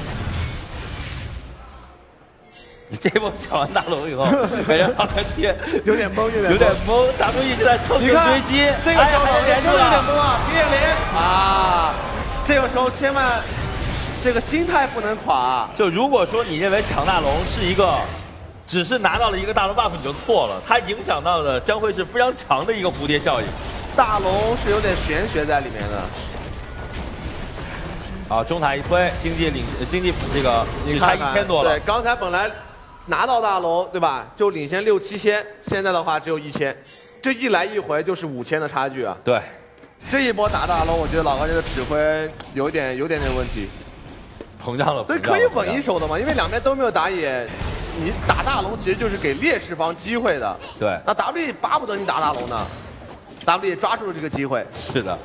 你这波抢完大龙以后，感觉老干爹有点懵，有点有点懵。W E 正在乘胜追击， 这个时候连住有点懵啊，皮野林啊，这个时候千万这个心态不能垮。 就如果说你认为抢大龙是一个。 只是拿到了一个大龙 buff 你就错了，它影响到的将会是非常长的一个蝴蝶效应。 大龙是有点玄学在里面的。 好，中塔一推，经济领经济这个只差一千多了。 对，刚才本来拿到大龙对吧，就领先六七千，现在的话只有一千，这一来一回就是五千的差距啊。 对， 这一波打大龙，我觉得老干爹的指挥有点有点点问题， 膨胀了。 对，可以稳一手的嘛，因为两边都没有打野。 你打大龙其实就是给劣势方机会的， 对。 那 W E 巴不得你打大龙呢 ，W E 抓住了这个机会。 是的。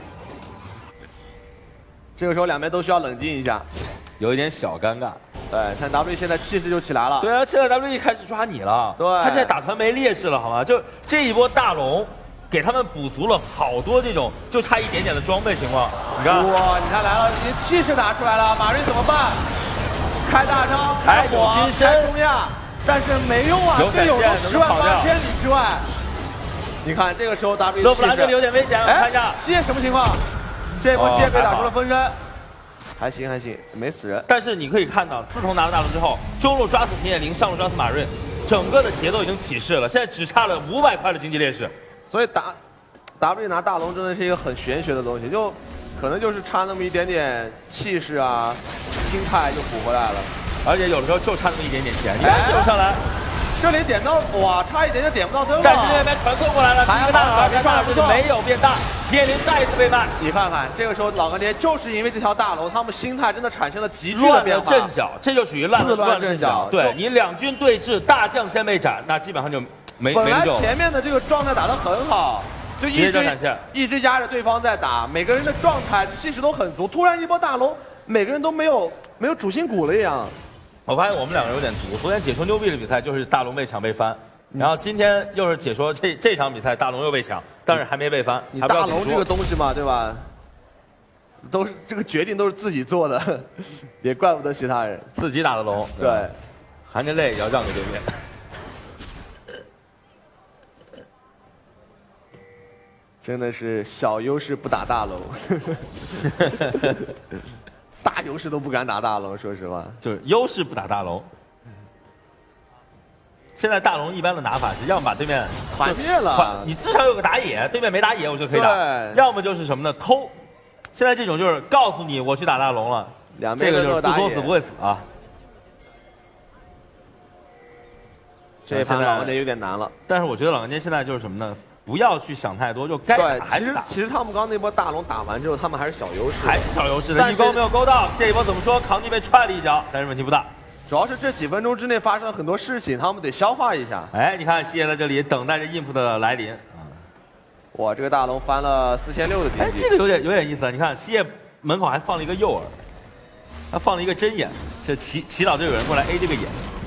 这个时候两边都需要冷静一下， 有一点小尴尬。 对，看 W E 现在气势就起来了。 对啊，现在 W E 开始抓你了。 对。 他现在打团没劣势了，好吗？就这一波大龙，给他们补足了好多这种就差一点点的装备情况。你看。 哇，你看来了，你气势打出来了，马瑞怎么办？ 开大招，开火，开中亚，但是没用啊，队友都十万八千里之外。你看这个时候 W E 勒布兰这里有点危险，我看一下西野什么情况？这一波西野被打出了分身，还行还行，没死人。 但是你可以看到，自从拿了大龙之后，中路抓死平野绫，上路抓死马瑞，整个的节奏已经起势了，现在只差了五百块的经济劣势。 所以打 W E 拿大龙真的是一个很玄学的东西，就。 可能就是差那么一点点气势啊，心态就补回来了， 而且有的时候就差那么一点点钱。你看这上来， 这里点到哇，差一点就点不到灯了。 但是那边传送过来了，还有个大佬，别看这没有变大，天灵再一次被卖。 你看看，这个时候老干爹就是因为这条大龙，他们心态真的产生了急剧的变化。 阵脚，这就属于乱乱阵脚。 对你两军对峙，大将先被斩，那基本上就没没本来前面的这个状态打得很好。 就一直一直压着对方在打，每个人的状态气势都很足。突然一波大龙，每个人都没有没有主心骨了一样。 我发现我们两个人有点足。昨天解说牛逼的比赛就是大龙被抢被翻，然后今天又是解说这这场比赛大龙又被抢，但是还没被翻。 你大龙这个东西嘛，对吧？都是这个决定都是自己做的，也怪不得其他人。 自己打的龙， 对， 含着泪也要让给对面。 真的是小优势不打大龙，大优势都不敢打大龙，说实话。 就是优势不打大龙。现在大龙一般的打法是要么把对面团灭了， 你至少有个打野，对面没打野我就可以打； 对要么就是什么呢？偷。现在这种就是告诉你我去打大龙了， 两边这个就是不作死不会死啊。 这一盘老干爹有点难了， 但是我觉得老干爹现在就是什么呢？不要去想太多，就该打还是打。 其实其实他们刚刚那波大龙打完之后，他们还是小优势， 还是小优势的，一勾没有勾到。这一波怎么说？扛击被踹了一脚，但是问题不大。 主要是这几分钟之内发生了很多事情，他们得消化一下。 哎，你看西爷在这里等待着 input 的来临。 哇，这个大龙翻了四千六的经济。 哎，这个有点有点意思啊！你看西爷门口还放了一个诱饵，他放了一个针眼，这祈祈祷这有人过来 A 这个眼。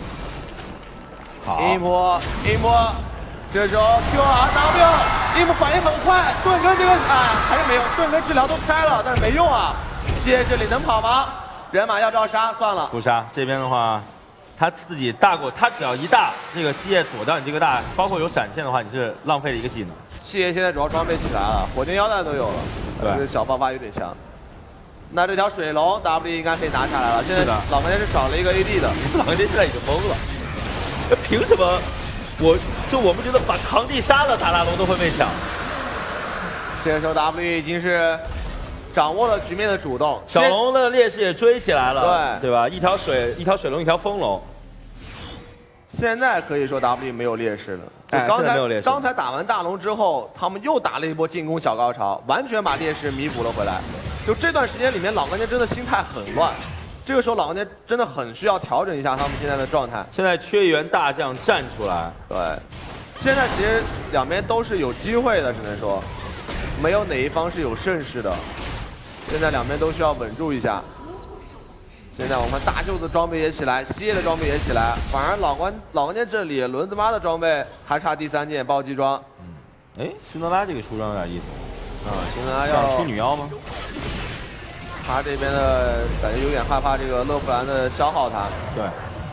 好， 一波一波，这时候 Q R W， 一波反应很快，盾哥这个哎还是没用，盾哥治疗都开了，但是没用啊。西爷这里能跑吗？人马要不要杀？算了， 不杀。这边的话，他自己大过，他只要一大，这个西爷躲掉你这个大，包括有闪现的话，你是浪费了一个技能。 西爷现在主要装备起来了，火箭腰带都有了， 对， 这小爆发有点强。那这条水龙 W 应该可以拿下来了。现在老干爹是少了一个 A D 的， 老干爹现在已经懵了。凭什么？我就我们觉得把扛地杀了，打大龙都会被抢。 这个时候 W 已经是掌握了局面的主动， 小龙的劣势也追起来了， 对对吧？一条水，一条水龙，一条风龙。 现在可以说 W 没有劣势了。 哎， 刚才没有劣势。 刚才打完大龙之后，他们又打了一波进攻小高潮，完全把劣势弥补了回来。就这段时间里面，老干爹真的心态很乱。这个时候，老干爹真的很需要调整一下他们现在的状态。 现在缺一员大将站出来， 对，现在其实两边都是有机会的，只能说，没有哪一方是有胜势的。现在两边都需要稳住一下。现在我们大舅的装备也起来，西野的装备也起来，反而老关老干爹这里轮子妈的装备还差第三件暴击装。 嗯，哎，辛德拉这个出装有点意思。 啊，辛德拉要出女妖吗？ 他这边的感觉有点害怕这个勒弗兰的消耗他。 对。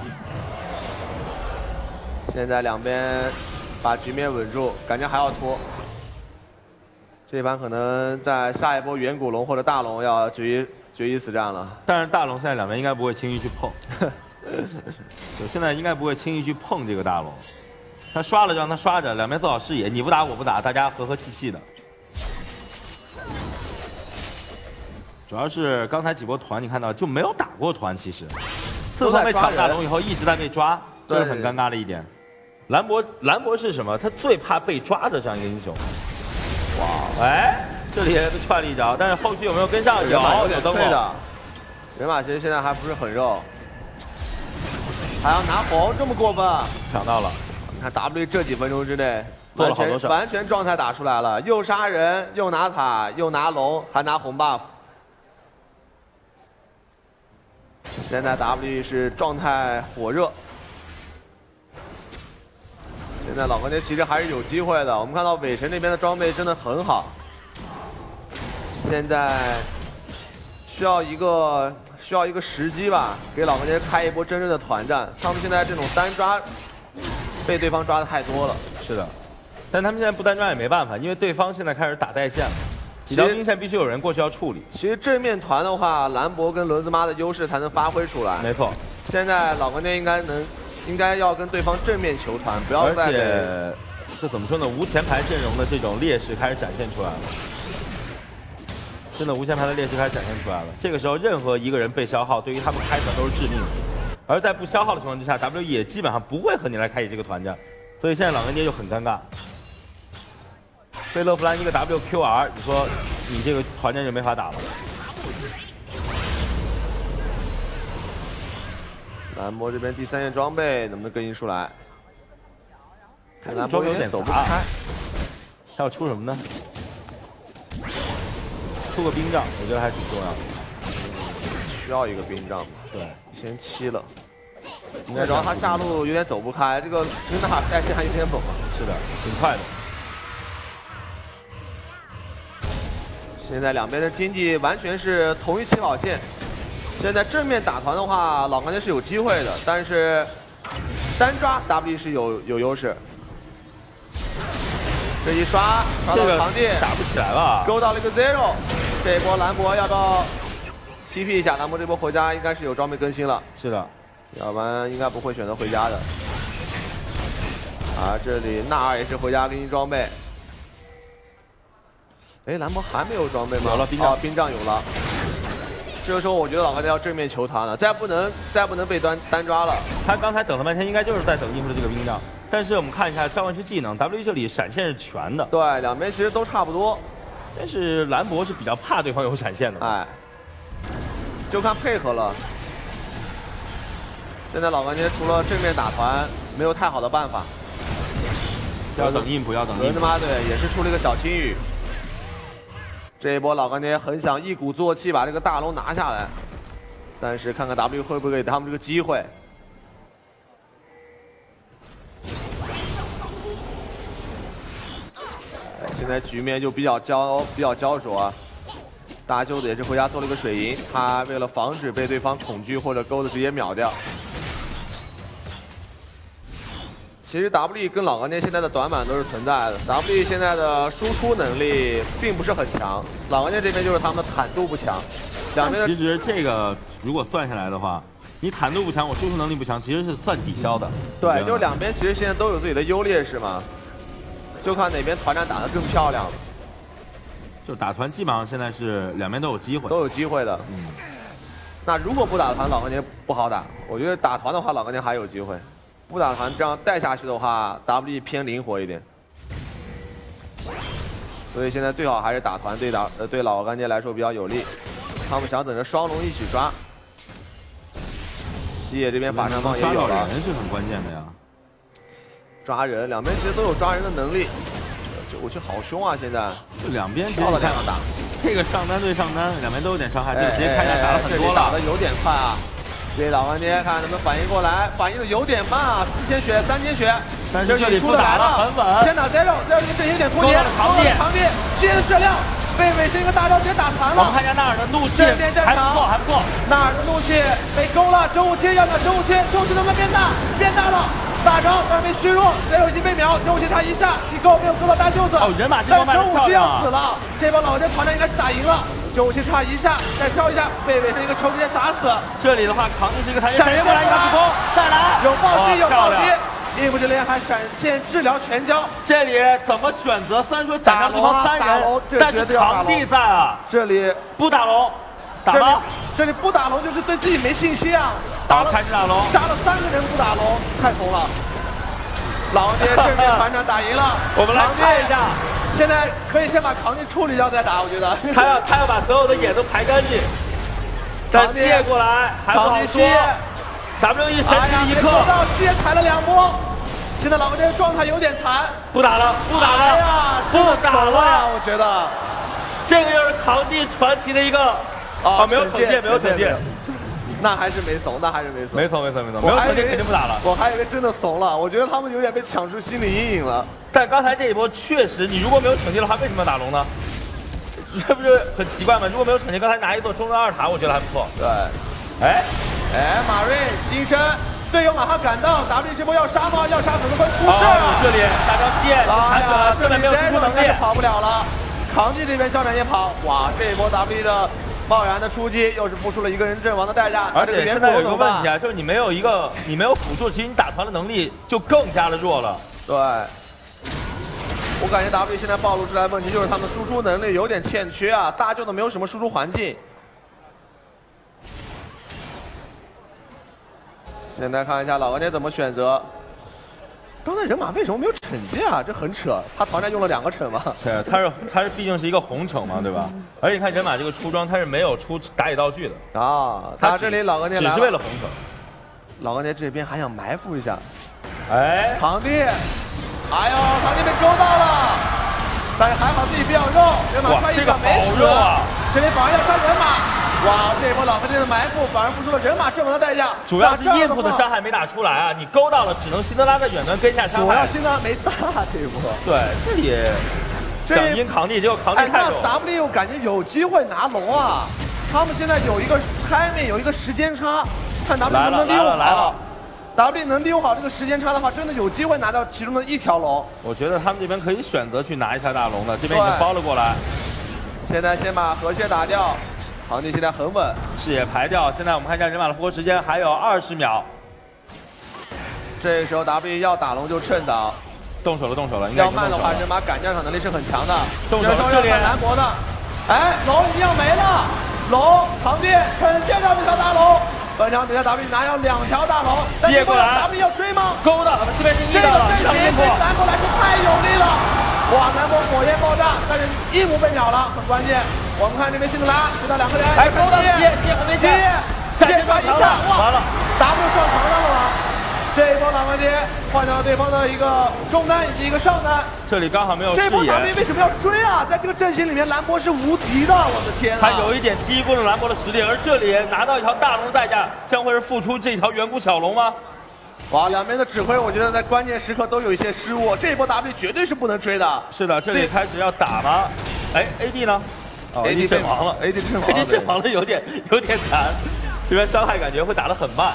现在两边把局面稳住，感觉还要拖。这盘可能在下一波远古龙或者大龙要决一决一死战了。 但是大龙现在两边应该不会轻易去碰，就现在应该不会轻易去碰这个大龙。他刷了就让他刷着，两边做好视野，你不打我不打，大家和和气气的。主要是刚才几波团你看到就没有打过团，其实自从被抢大龙以后一直在被抓，这是很尴尬的一点。兰博兰博是什么？他最怕被抓的这样一个英雄。哇，哎，这里也被踹了一脚，但是后续有没有跟上？有，有灯笼。 人马其实现在还不是很肉，还要拿红，这么过分？ 抢到了。 你看 W 这几分钟之内，完全完全状态打出来了，又杀人，又拿塔，又拿龙，还拿红 buff。现在 W 是状态火热。现在老干爹其实还是有机会的，我们看到伟神那边的装备真的很好。现在需要一个需要一个时机吧，给老干爹开一波真正的团战。他们现在这种单抓被对方抓的太多了。 是的，但他们现在不单抓也没办法，因为对方现在开始打带线了，几条兵线必须有人过去要处理。 其实正面团的话，兰博跟轮子妈的优势才能发挥出来。 没错， 现在老干爹应该能。应该要跟对方正面求团，不要再。而且，这怎么说呢？无前排阵容的这种劣势开始展现出来了。真的，无前排的劣势开始展现出来了。这个时候，任何一个人被消耗，对于他们开团都是致命的。而在不消耗的情况之下 ，W 也基本上不会和你来开启这个团战。所以现在老干爹就很尴尬。被勒弗兰一个 W Q R， 你说你这个团战就没法打了。 兰博这边第三件装备能不能更新出来？ 看兰博有点走不开，还要出什么呢？出个冰杖，我觉得还挺重要的。 需要一个冰杖吧？ 对， 先七了。应该主要他下路有点走不开，这个真的带线还有点猛啊。 是的，挺快的。 现在两边的经济完全是同一起跑线。现在正面打团的话，老干爹是有机会的，但是单抓 W 是有有优势。 这一刷刷到了堂弟， 打不起来了， 勾到了一个 zero。这一波兰博要不要 T P 一下？兰博这波回家应该是有装备更新了， 是的， 要不然应该不会选择回家的。啊，这里纳尔也是回家更新装备。哎，兰博还没有装备吗？ 有了冰杖， 哦、冰杖有了。这个时候我觉得老干爹要正面求他了，再不能再不能被单单抓了。 他刚才等了半天，应该就是在等印出的这个兵杖。但是我们看一下召唤师技能 ，W 这里闪现是全的。 对，两边其实都差不多， 但是兰博是比较怕对方有闪现的。 哎，就看配合了。现在老干爹除了正面打团，没有太好的办法。 要等印不要等印。 格子妈队也是出了一个小青雨。这一波老干爹很想一鼓作气把这个大龙拿下来，但是看看 W 会不会给他们这个机会。现在局面就比较焦比较焦灼啊。大舅子也是回家做了一个水银，他为了防止被对方恐惧或者钩子直接秒掉。其实 W 跟老干爹现在的短板都是存在的。W 现在的输出能力并不是很强，老干爹这边就是他们的坦度不强。两边的其实这个如果算下来的话，你坦度不强，我输出能力不强，其实是算抵消的。 对，就是两边其实现在都有自己的优劣势嘛，就看哪边团战打得更漂亮。 就打团基本上现在是两边都有机会， 都有机会的。嗯。那如果不打团，老干爹不好打。我觉得打团的话，老干爹还有机会。不打团这样带下去的话 ，W 偏灵活一点，所以现在最好还是打团对打呃对老干爹来说比较有利。他们想等着双龙一起抓，西野这边法山棒也有了， 人是很关键的呀。 抓人，两边其实都有抓人的能力。这我去好凶啊！现在这两边跳到这样打， 这个上单对上单，两边都有点伤害，这直接开战打了很多了， 打的有点快啊。这老干爹看能不能反应过来，反应的有点慢啊，四千血，三千血， 但是这里不打了，很稳。 先打 zero，zero 这有点空间， 堂弟， 堂弟，接着质量，被尾身一个大招直接打残了。 我们看一下纳尔的怒气，还不错，还不错。 纳尔的怒气被勾了，周武切要秒周武切，周武切能不能变大？变大了。大招但被削弱 ，zero 已经被秒，周武切差一下，你够没有勾到大舅子？ 哦，人马这波卖得漂亮啊！但周武切要死了，这波老干爹团战应该是打赢了。周武切差一下，再跳一下，被尾身一个球直接砸死。 这里的话，扛的是一个弹闪现过来，一个普攻，再来， 有暴击，有暴击。硬不之连还闪现治疗全交， 这里怎么选择？虽然说斩掉对方三人，但是堂弟在啊， 这里不打龙，打吗？ 这里不打龙就是对自己没信心啊！ 打了开始打龙， 杀了三个人不打龙，太怂了。老干爹正面团战打赢了， 我们来看一下， 现在可以先把扛弟处理掉再打，我觉得。 他要他要把所有的野都排干净，但西野过来还不好说。W E 神之一刻， 到西野踩了两波，现在老干爹状态有点残， 不打了，不打了， 哎呀， 不打了呀！我觉得这个又是扛弟传奇的一个啊，没有惩戒，没有惩戒。 那还是没怂，那还是没怂， 没怂没怂没怂，没有惩戒肯定不打了。 我还以为真的怂了，我觉得他们有点被抢出心理阴影了。 但刚才这一波确实，你如果没有惩戒的话，为什么要打龙呢？这不是很奇怪吗？如果没有惩戒，刚才拿一座中段二塔，我觉得还不错。 对， 哎哎，马瑞金身，队友马上赶到 ，W 这波要杀吗？要杀可能会出事啊！ 这里大招吸，残损了，这里没有输出能力， 跑不了了。扛弟这边交闪也跑，哇，这一波 W 的。贸然的出击，又是付出了一个人阵亡的代价。 而且现在有一个问题啊，就是你没有一个，你没有辅助，其实你打团的能力就更加的弱了。 对，我感觉 W 现在暴露出来的问题就是他们输出能力有点欠缺啊，大舅都没有什么输出环境。现在看一下老干爹怎么选择。刚才人马为什么没有惩戒啊？这很扯，他团战用了两个惩嘛。 对，他是他是毕竟是一个红惩嘛，对吧？而且你看人马这个出装，他是没有出打野道具的啊。他这里老干爹只是为了红惩。 老干爹这边还想埋伏一下， 哎， 堂弟，哎呦，堂弟被勾到了，但是还好自己比较肉，人马摔一脚没死。 啊、 这里反而要杀人马。哇，这一波老干爹的埋伏反而付出了人马阵亡的代价， 主要是印度的伤害没打出来啊！你勾到了，只能辛德拉在远端跟下伤害。 主要辛德拉没大这一波。 对，这里想阴扛地，结果扛地太久。 哎，那 W 感觉有机会拿龙啊！他们现在有一个timing，有一个时间差，看 W 能不能利用好。 W 能利用好这个时间差的话，真的有机会拿到其中的一条龙。 我觉得他们这边可以选择去拿一下大龙的，这边已经包了过来。 现在先把河蟹打掉，唐尼现在很稳， 视野排掉。现在我们看一下人马的复活时间还有二十秒。 这时候 W 要打龙就趁早。 动手了，动手了！要慢的话，人马赶将场能力是很强的。 动手了，这里兰博的，哎，龙已经要没了。龙唐弟惩戒掉这条大龙，本场比赛 W 拿要两条大龙， 接过来 ，W 要追吗？ 勾的，这边是一的， 这个阵型对兰博来说太有利了。哇，兰博火焰爆炸，但是一姆被秒了，很关键。我们看这边辛德拉，就他两个人， 哎，勾的接接后面接， 接抓一下， 完了 ，W 撞墙上了吗？ 这一波老关节换掉了对方的一个中单以及一个上单， 这里刚好没有视野。 这波 W 为什么要追啊？在这个阵型里面，兰博是无敌的，我的天啊！ 他有一点低估了兰博的实力，而这里拿到一条大龙的代价，将会是付出这条远古小龙吗？ 哇，两边的指挥，我觉得在关键时刻都有一些失误。这一波 W 绝对是不能追的。 是的，这里开始要打了。哎 ，A D 呢？哦 ，A D 阵亡了 ，A D 阵亡了 ，A D 阵亡了，有点有点难。这边伤害感觉会打得很慢。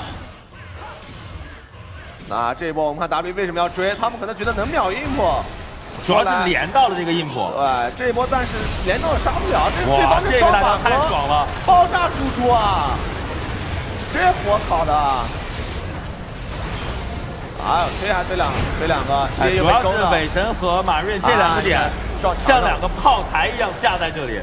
那这一波我们看 W 为什么要追？他们可能觉得能秒硬破， 主要是连到了这个硬破。 对，这一波但是连到了杀不了，这对哇， 方是双法太爽了， 爆炸输出啊！这火烤的。啊，推还推两推两个， 哎、主要是伟神和马瑞这两个点、啊、像两个炮台一样架在这里。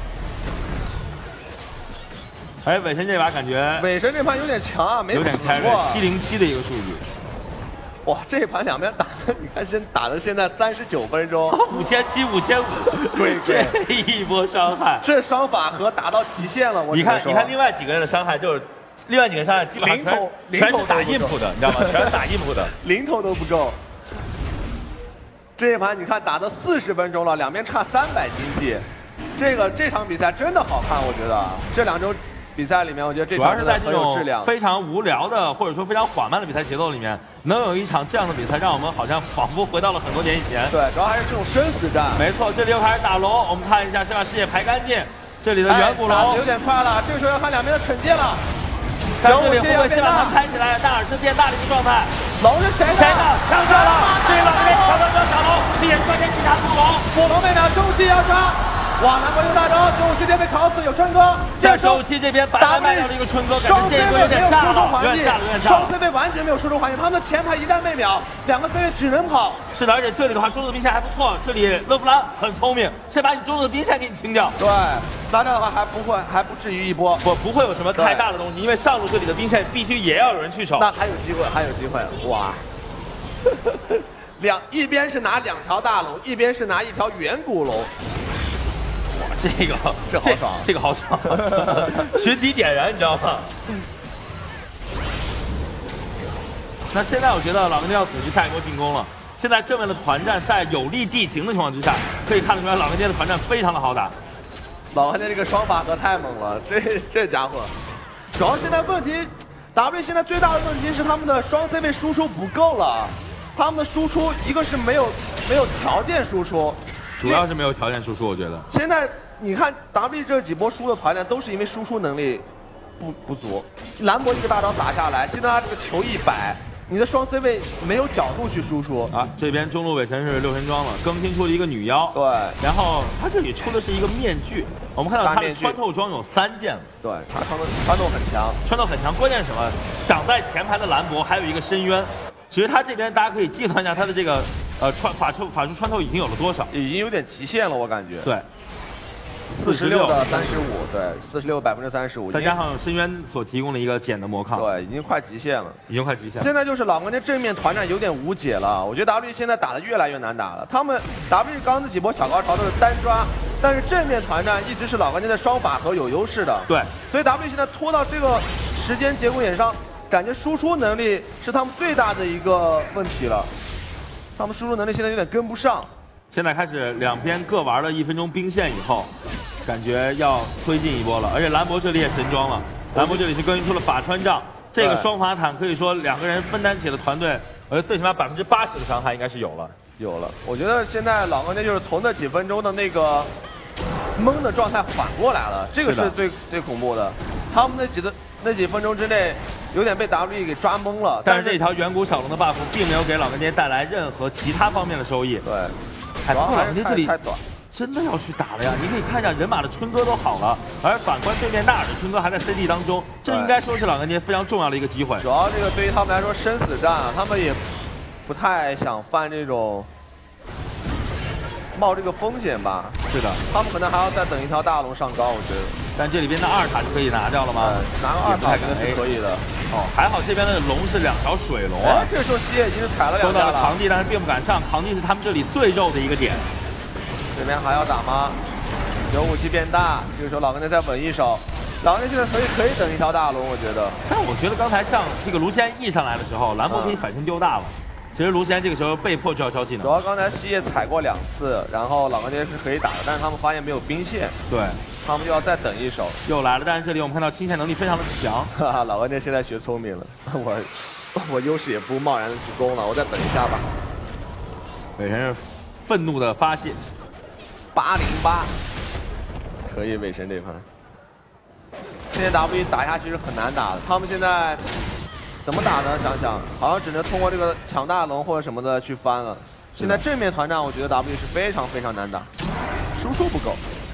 哎，伟神这把感觉， 伟神这盘有点强啊，没有点开过七零七的一个数据。 哇，这一盘两边打的，你看现打的现在三十九分钟， 五千七五千五， 对， 这一波伤害， 这双法和打到极限了。我你看，你看另外几个人的伤害，就是另外几个人伤害基本上全全是打硬普的，你知道吗？全是打硬普的， 零头都不够。这一盘你看打的四十分钟了，两边差三百经济，这个这场比赛真的好看，我觉得这两周。 比赛里面，我觉得这主要是在这种非常无聊的或者说非常缓慢的比赛节奏里面，能有一场这样的比赛，让我们好像仿佛回到了很多年以前。 对，主要还是这种生死战。 没错，这里又开始打龙，我们看一下先把视野排干净。这里的远古龙、 哎、有点快了，这个时候要看两边的惩戒了。 看这里会不会先把它开起来？大耳是变大的一个状态。 龙是谁的？ 谁的？抢到了！这里老这边抢到这小龙，这也是关键其他不龙。 火龙被秒，周期要杀。 哇！南国有大招，周五七这边烤死有春哥， 这周五七这边白白卖掉了一个春哥，感觉这一波有点炸了，有点炸了，有点炸了。 双 C 位完全没有输出环境，他们的前排一旦被秒，两个 C 位只能跑。 是的，而且这里的话，中路的兵线还不错，这里勒弗兰很聪明，先把你中路的兵线给你清掉。 对，那这样的话还不会，还不至于一波， 不不会有什么太大的东西，因为上路这里的兵线必须也要有人去守。 那还有机会，还有机会，哇！两一边是拿两条大龙，一边是拿一条远古龙。 哇，这个这好爽， 这个好爽，群体点燃，你知道吗？那现在我觉得老根天要组织下一波进攻了。现在正面的团战在有利地形的情况之下，可以看得出来老根天的团战非常的好打。 老根天这个双法和太猛了，这这家伙，主要现在问题 ，W 现在最大的问题是他们的双 C 位输出不够了，他们的输出一个是没有没有条件输出。 主要是没有条件输出，我觉得。 现在你看 W 这几波输的团战都是因为输出能力不不足。兰博一个大招打下来，辛德拉这个球一摆，你的双 C 位没有角度去输出啊。这边中路伟神是六神装了，更新出了一个女妖。 对， 然后他这里出的是一个面具，我们看到他的穿透装有三件。 对，他穿透穿透很强， 穿透很强。关键是什么？挡在前排的兰博还有一个深渊。其实他这边大家可以计算一下他的这个。 呃，穿法术法术穿透已经有了多少？ 已经有点极限了，我感觉。 对， 四十六的三十五，对，四十六百分之三十五， 再加上深渊所提供的一个减的魔抗， 对，已经快极限了， 已经快极限了。 现在就是老关键正面团战有点无解了，我觉得 W 现在打的越来越难打了。他们 W 刚那几波小高潮都是单抓，但是正面团战一直是老关键的双法和有优势的。 对， 所以 W 现在拖到这个时间节骨眼上，感觉输出能力是他们最大的一个问题了。 他们输出能力现在有点跟不上， 现在开始两边各玩了一分钟兵线以后，感觉要推进一波了。而且兰博这里也神装了，兰博这里是更新出了法穿杖，这个双法坦可以说两个人分担起了团队，而最起码百分之八十的伤害应该是有了， 有了。我觉得现在老关键就是从那几分钟的那个懵的状态缓过来了，这个是最最恐怖的。他们那几的那几分钟之内有点被 W E 给抓懵了。 但是这条远古小龙的 buff 并没有给老干爹带来任何其他方面的收益。 对， 哎，不过老干爹这里太短。 真的要去打了呀！你可以看一下人马的春哥都好了，而反观对面纳尔的春哥还在 C D 当中，这应该说是老干爹非常重要的一个机会。 主要这个对于他们来说生死战啊，他们也不太想犯这种冒这个风险吧。 是的， 他们可能还要再等一条大龙上高，我觉得。 但这里边的二塔就可以拿掉了吗？ 拿个二塔肯定是可以的。 哦，还好这边的龙是两条水龙啊。 这个时候西野已经是踩了两下了。 收到了庞蒂，但是并不敢上。庞蒂是他们这里最肉的一个点。 这边还要打吗？有武器变大，这个时候老干爹再稳一手。老干爹现在可以可以等一条大龙，我觉得。 但我觉得刚才像这个卢锡安 E 上来的时候，兰博可以反身丢大了。其实卢锡安这个时候被迫就要交技能。 主要刚才西野踩过两次，然后老干爹是可以打的，但是他们发现没有兵线， 对， 他们就要再等一手。 又来了，但是这里我们看到清线能力非常的强。 哈哈，老干爹现在学聪明了，我我优势也不贸然的去攻了，我再等一下吧。 伟神是愤怒的发泄。 八零八，可以伟神这盘。现在 W 打下去是很难打的，他们现在怎么打呢？想想，好像只能通过这个抢大龙或者什么的去翻了。现在正面团战，我觉得 W 是非常非常难打，输出不够。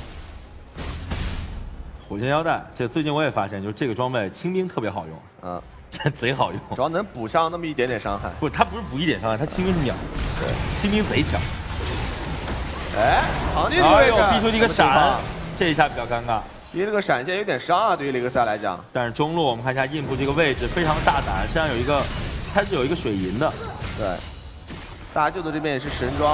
火箭腰带，这最近我也发现，就是这个装备清兵特别好用， 嗯， 贼好用， 主要能补上那么一点点伤害。 不是，他不是补一点伤害，他清兵是秒，对，清兵贼强。 哎，庞蒂这个位置逼出一个闪，这一下比较尴尬。 因为这个闪现有点伤啊，对于雷克赛来讲。 但是中路我们看一下印布这个位置非常大胆，身上有一个，它是有一个水银的。 对，大舅的这边也是神装。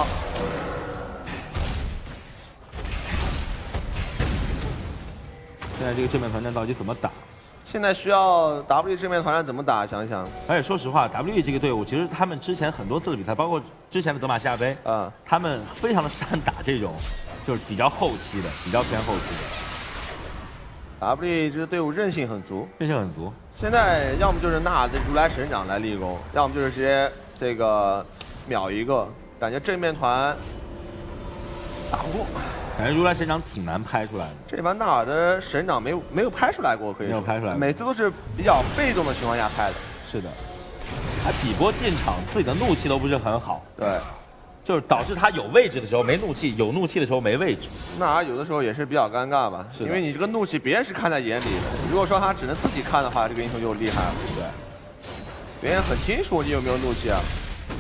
现在这个正面团战到底怎么打？ 现在需要 W 正面团战怎么打？想想。 而且说实话 ，W E 这个队伍其实他们之前很多次的比赛，包括之前的德玛西亚杯， 嗯， 他们非常的善打这种，就是比较后期的，比较偏后期的。W 这个队伍韧性很足， 韧性很足。 现在要么就是纳这如来神掌来立功，要么就是直接这个秒一个，感觉正面团打不过。 感觉如来神掌挺难拍出来的。 这把纳尔的神掌没有没有拍出来过，可以说没有拍出来， 每次都是比较被动的情况下拍的。 是的，他几波进场自己的怒气都不是很好， 对， 就是导致他有位置的时候没怒气，有怒气的时候没位置。 纳尔有的时候也是比较尴尬吧，因为你这个怒气别人是看在眼里的，如果说他只能自己看的话，这个英雄就厉害了。对，别人很清楚你有没有怒气啊。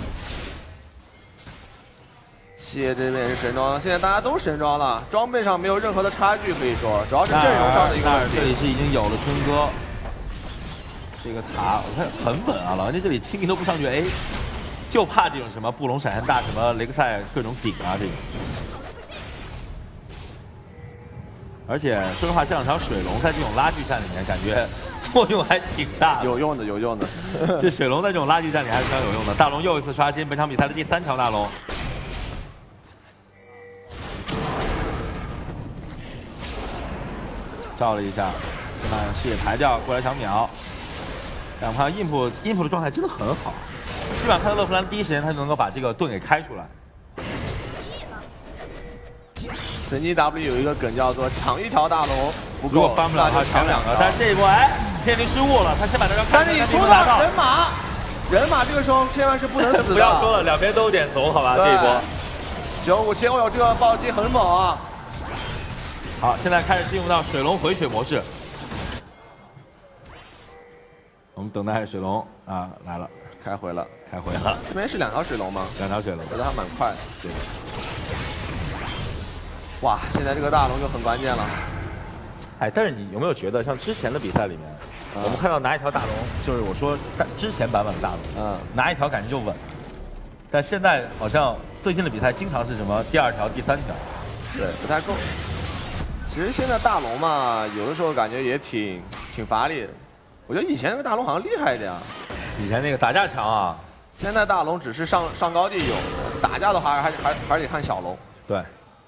西野这边也是神装，现在大家都神装了，装备上没有任何的差距，可以说，主要是阵容上的一个问题。 这里是已经有了春哥，这个塔我看很稳啊，老干爹这里清兵都不上去 A， 就怕这种什么布隆闪现大，什么雷克赛各种顶啊这种。而且说实话，这两条水龙在这种拉锯战里面，感觉作用还挺大的。 有用的，有用的。 这水龙在这种拉锯战里还是非常有用的。大龙又一次刷新，本场比赛的第三条大龙。 照了一下，看视野排掉过来想秒，但我们看印普印普的状态真的很好，基本上看到勒弗兰第一时间他就能够把这个盾给开出来。 曾经 W 有一个梗叫做抢一条大龙不够， 如果翻不了他抢两个，但是这一波哎天灵失误了，他先把这张但是你出了人马，人马这个时候千万是不能死的。 不要说了，两边都有点怂，好吧这一波。 九五七，哦呦这个暴击很猛啊！ 好，现在开始进入到水龙回血模式。我们等待水龙啊来了， 开回了， 开回了。 这边是两条水龙吗？ 两条水龙， 我觉得还蛮快的。对。哇，现在这个大龙就很关键了。 哎，但是你有没有觉得，像之前的比赛里面，嗯、我们看到拿一条大龙，就是我说之前版本的大龙，嗯，拿一条感觉就稳。但现在好像最近的比赛经常是什么第二条、第三条， 对，不太够。 其实现在大龙嘛，有的时候感觉也挺挺乏力的。我觉得以前那个大龙好像厉害一点啊。 以前那个打架强啊， 现在大龙只是上上高地有，打架的话还还还是得看小龙。 对。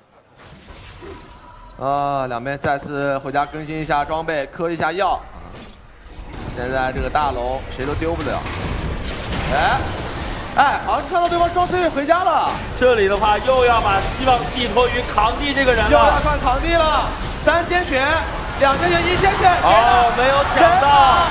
啊，两边再次回家更新一下装备，嗑一下药。现在这个大龙谁都丢不了。哎。 哎，好像看到对方双 C 位回家了。 这里的话又要把希望寄托于扛地这个人了。 又要上扛地了，三尖血，两尖血，一仙血。 哦，没有抢到。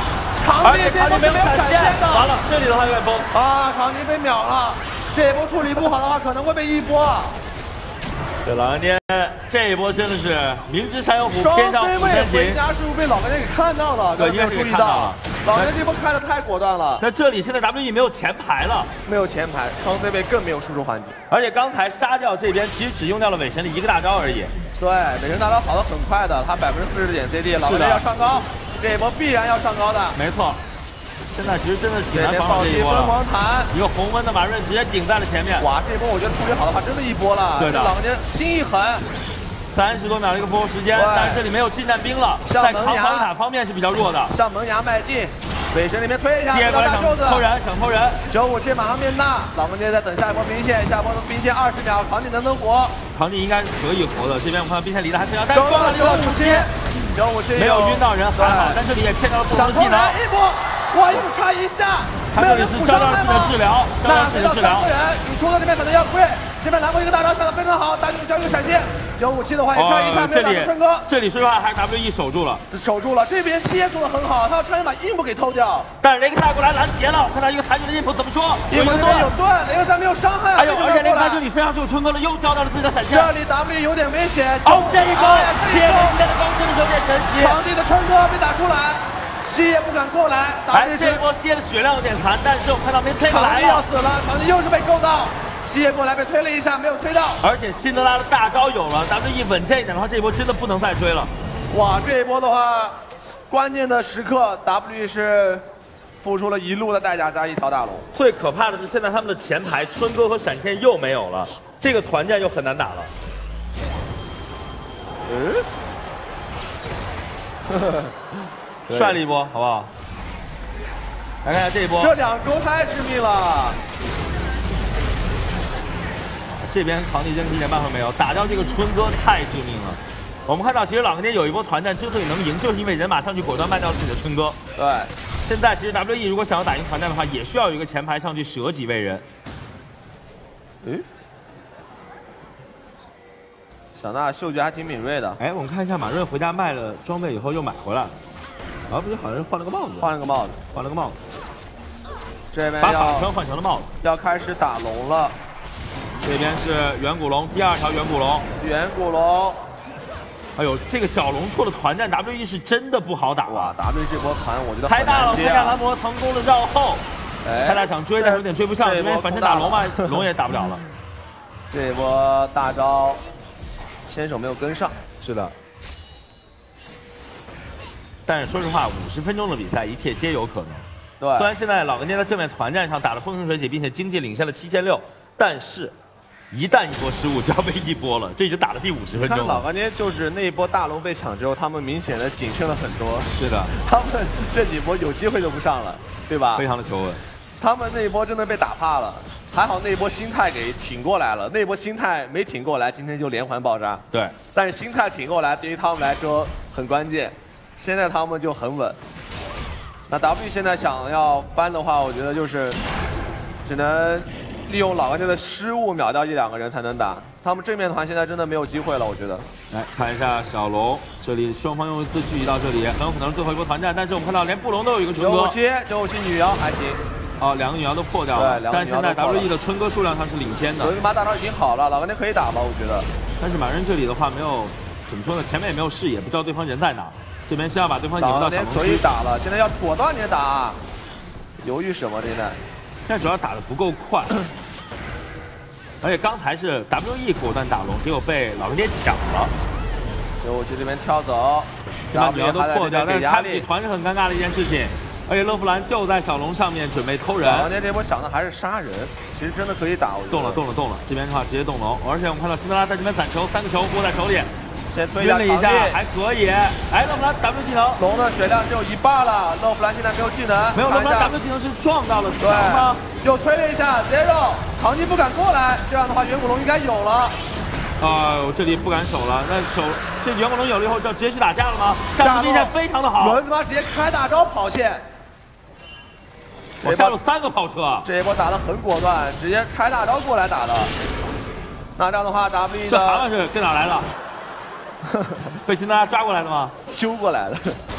康尼这波没有闪现的， 完了，这里的话有点崩啊！康尼被秒了，这一波处理不好的话，可能会被一波。 这老干爹这一波真的是明知山有虎， 双偏向 C 虎位先行。 回家是不是被老干爹给看到了？ 对，应该是注意看到了。 老干爹这波开的太果断了。 那这里现在 W E 没有前排了， 没有前排，双 C 位更没有输出环节。 而且刚才杀掉这边其实只用掉了伪神的一个大招而已。 对，伪神大招跑得很快的，他百分之四十点 C D， 老干爹要上高，这一波必然要上高的。 没错。现在其实真的挺难防守这一波了。 疯狂弹， 一个红温的马润直接顶在了前面。 哇，这一波我觉得处理好的话，真的一波了。 对的。 老干爹心一狠， 三十多秒的一个复活时间，但是这里没有近战兵了，在扛防塔方面是比较弱的。 向门牙迈进，伪神里面推一下， 接过来想偷人，想偷人。 九五七马上变大，老干爹在等下一波兵线，下一波的兵线二十秒，扛你能不能活？ 扛你应该是可以活的。这边我看到兵线离得还非常，但是撞了九五七，九五七没有晕到人，还好，但这里也骗到了不同的技能。 一波。哇，又差一下， 他这里是招招自己的治疗，招招自己的治疗。 你出了这边可能要跪，这边拿过一个大招，下的非常好，大招交一个闪现。九五七的话也差一下，没有打到春哥。 这里说实话还是 W E 守住了， 守住了。这边蝎做的很好，他要差点把硬部给偷掉。 但是雷克萨过来拦截了，看到一个残局的硬部怎么说？ 硬部这边有断，雷克萨没有伤害。 哎呦，而且雷克萨这里身上是有春哥了，又交到了自己的闪现。 这里 W E 有点危险。 哦，这一波，铁人今天的攻真的是有点神奇。 场地的春哥被打出来。西也不敢过来， 哎，这波西的血量有点残，但是我看到没推来了， 要死了，场地又是被勾到，西也过来被推了一下，没有推到， 而且辛德拉的大招有了 ，W E 稳健一点的话，这一波真的不能再追了。 哇，这一波的话，关键的时刻 W E 是付出了一路的代价加一条大龙。 最可怕的是现在他们的前排春哥和闪现又没有了，这个团战又很难打了。 嗯。 帅了一波，好不好？来看一下这一波， 这两周太致命了。 这边扛地真一点办法没有，打掉这个春哥太致命了。我们看到，其实老干爹有一波团战之所以能赢，就是因为人马上去果断卖掉自己的春哥。 对， 现在其实 W E 如果想要打赢团战的话，也需要有一个前排上去舍几位人。 嗯。小娜嗅觉还挺敏锐的。 哎，我们看一下马润回家卖了装备以后又买回来了。啊，不是，好像是换了个帽子， 换了个帽子， 换了个帽子。 这边把法穿换成了帽子， 要开始打龙了。 这边是远古龙，第二条远古龙。 远古龙， 哎呦，这个小龙处的团战 W E 是真的不好打哇 ！W E 这波团我觉得太大了，佩亚兰魔成功的绕后， 哎， 泰拉想追，但是有点追不上，这边反身打龙嘛，龙也打不了了。 这波大招，先手没有跟上， 是的。但是说实话，五十分钟的比赛，一切皆有可能。 对， 虽然现在老干爹在正面团战上打了风生水起，并且经济领先了七千六，但是，一旦一波失误就要被一波了。这已经打了第五十分钟了。 老干爹就是那一波大龙被抢之后，他们明显的谨慎了很多。 是的， 他们这几波有机会就不上了，对吧？ 非常的求稳。 他们那一波真的被打怕了，还好那一波心态给挺过来了。那一波心态没挺过来，今天就连环爆炸。 对， 但是心态挺过来，对于他们来说很关键。现在他们就很稳。那 W 现在想要翻的话，我觉得就是只能利用老干爹的失误秒掉一两个人才能打。他们正面团现在真的没有机会了，我觉得。 来看一下小龙，这里双方用字聚集到这里，很有可能是最后一波团战。但是我们看到连布隆都有一个春哥。 九五七，九五七女妖还行。 哦，两个女妖都破掉了。 对， 但现在 W E 的春哥数量上是领先的。 有一把大招已经好了，老干爹可以打了，我觉得。 但是马人这里的话没有怎么说呢，前面也没有视野，不知道对方人在哪。这边先要把对方引入到小龙区。 可以打了，现在要果断点打。犹豫什么？现在？ 现在主要打的不够快，而且刚才是 W E 果断打龙，结果被老干爹抢了。 九五七这边跳走， 这把女妖都破掉，但是开不起团是很尴尬的一件事情。而且勒夫兰就在小龙上面准备偷人。 老干爹这波想的还是杀人，其实真的可以打。 动了动了动了，这边的话直接动龙，而且我们看到辛德拉在这边攒球，三个球握在手里。晕了一下，还可以。哎，勒夫兰 W 技能， 龙的血量只有一半了。勒夫兰现在没有技能， 没有勒夫兰 W 技能是撞到了墙吗？ 又推了一下 Zero， 唐尼不敢过来，这样的话远古龙应该有了。 啊、呃，我这里不敢守了，那守这远古龙有了以后就直接去打架了吗？下路兵线非常的好， 轮子妈直接开大招跑线。 我下路三个跑车， 这一波打得很果断，直接开大招过来打的。那这样的话 ，W 的这蛤蟆是跟哪来的？被辛德拉抓过来的吗？ 揪过来的。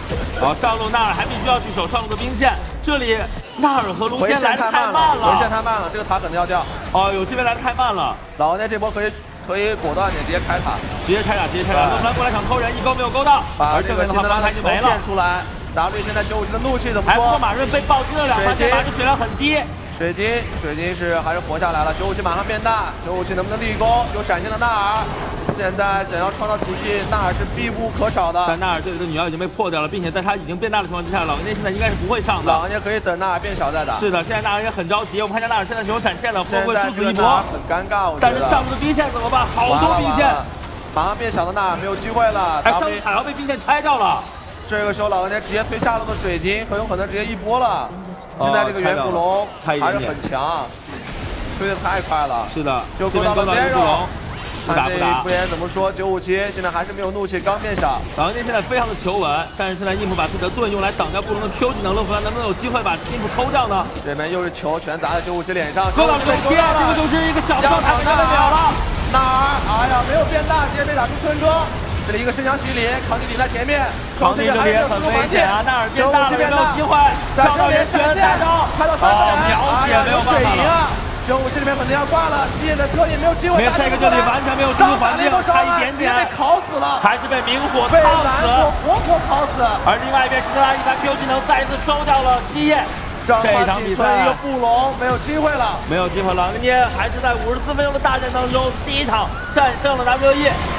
然后上路纳尔还必须要去守上路的兵线，这里纳尔和卢回仙来的线太慢太慢了，回线了， 太慢了，这个塔可能要掉。 哦，有这边来的太慢了， 老王家这波可以可以果断点直接开塔， 直接拆塔，直接拆塔，乐福兰过来想偷人，一勾没有勾到， 把而正面的话马上就没了。 骗出来。W 现在九五级的怒气怎么还不过说？ 马润被暴击了两发，这马润血量很低。 水晶，水晶是还是活下来了。九五级马上变大，九五级能不能立功？有闪现的纳尔，现在想要创造奇迹，纳尔是必不可少的。 但纳尔这里的女妖已经被破掉了，并且在他已经变大的情况之下，老王家现在应该是不会上的。 老王家可以等纳尔变小再打。 是的，现在纳尔也很着急，我们看一下纳尔现在是有闪现了，会不会殊死一搏？ 很尴尬，我觉得。 但是上路的兵线怎么办？好多兵线， 马上变小的纳尔没有机会了， 还上还要被兵线拆掉了。 这个时候老玩家直接推下路的水晶，很有可能直接一波了。现在这个远古龙还是很强，推的太快了。 是的， 就勾到了边肉。 不打不打。 不言怎么说？九五七现在还是没有怒气，刚变小。 老王家现在非常的求稳，但是现在印普把自己的盾用来挡掉布隆的 Q 技能，乐福兰能不能有机会把印普偷掉呢？ 这边又是球全砸在九五七脸上， 勾到对贴，这个就是一个小招塔被他们秒了。 纳尔，哎呀，没有变大，直接被打出村庄。这里一个身强洗礼，扛地顶在前面， 扛地这里很危险啊！纳尔变大了，有没有机会？跳到人群，大招， 开到三分， 秒血没有办法了。 九五七这边可能要挂了，西野的侧翼没有机会， 没有这个这里完全没有进入环境，差一点点， 被烤死了， 还是被明火烫死， 活活烤死。 而另外一边，辛德拉一发 Q 技能再一次收掉了西野。这场比赛一个布隆没有机会了， 没有机会了。人家还是在五十四分钟的大战当中，第一场战胜了 W E。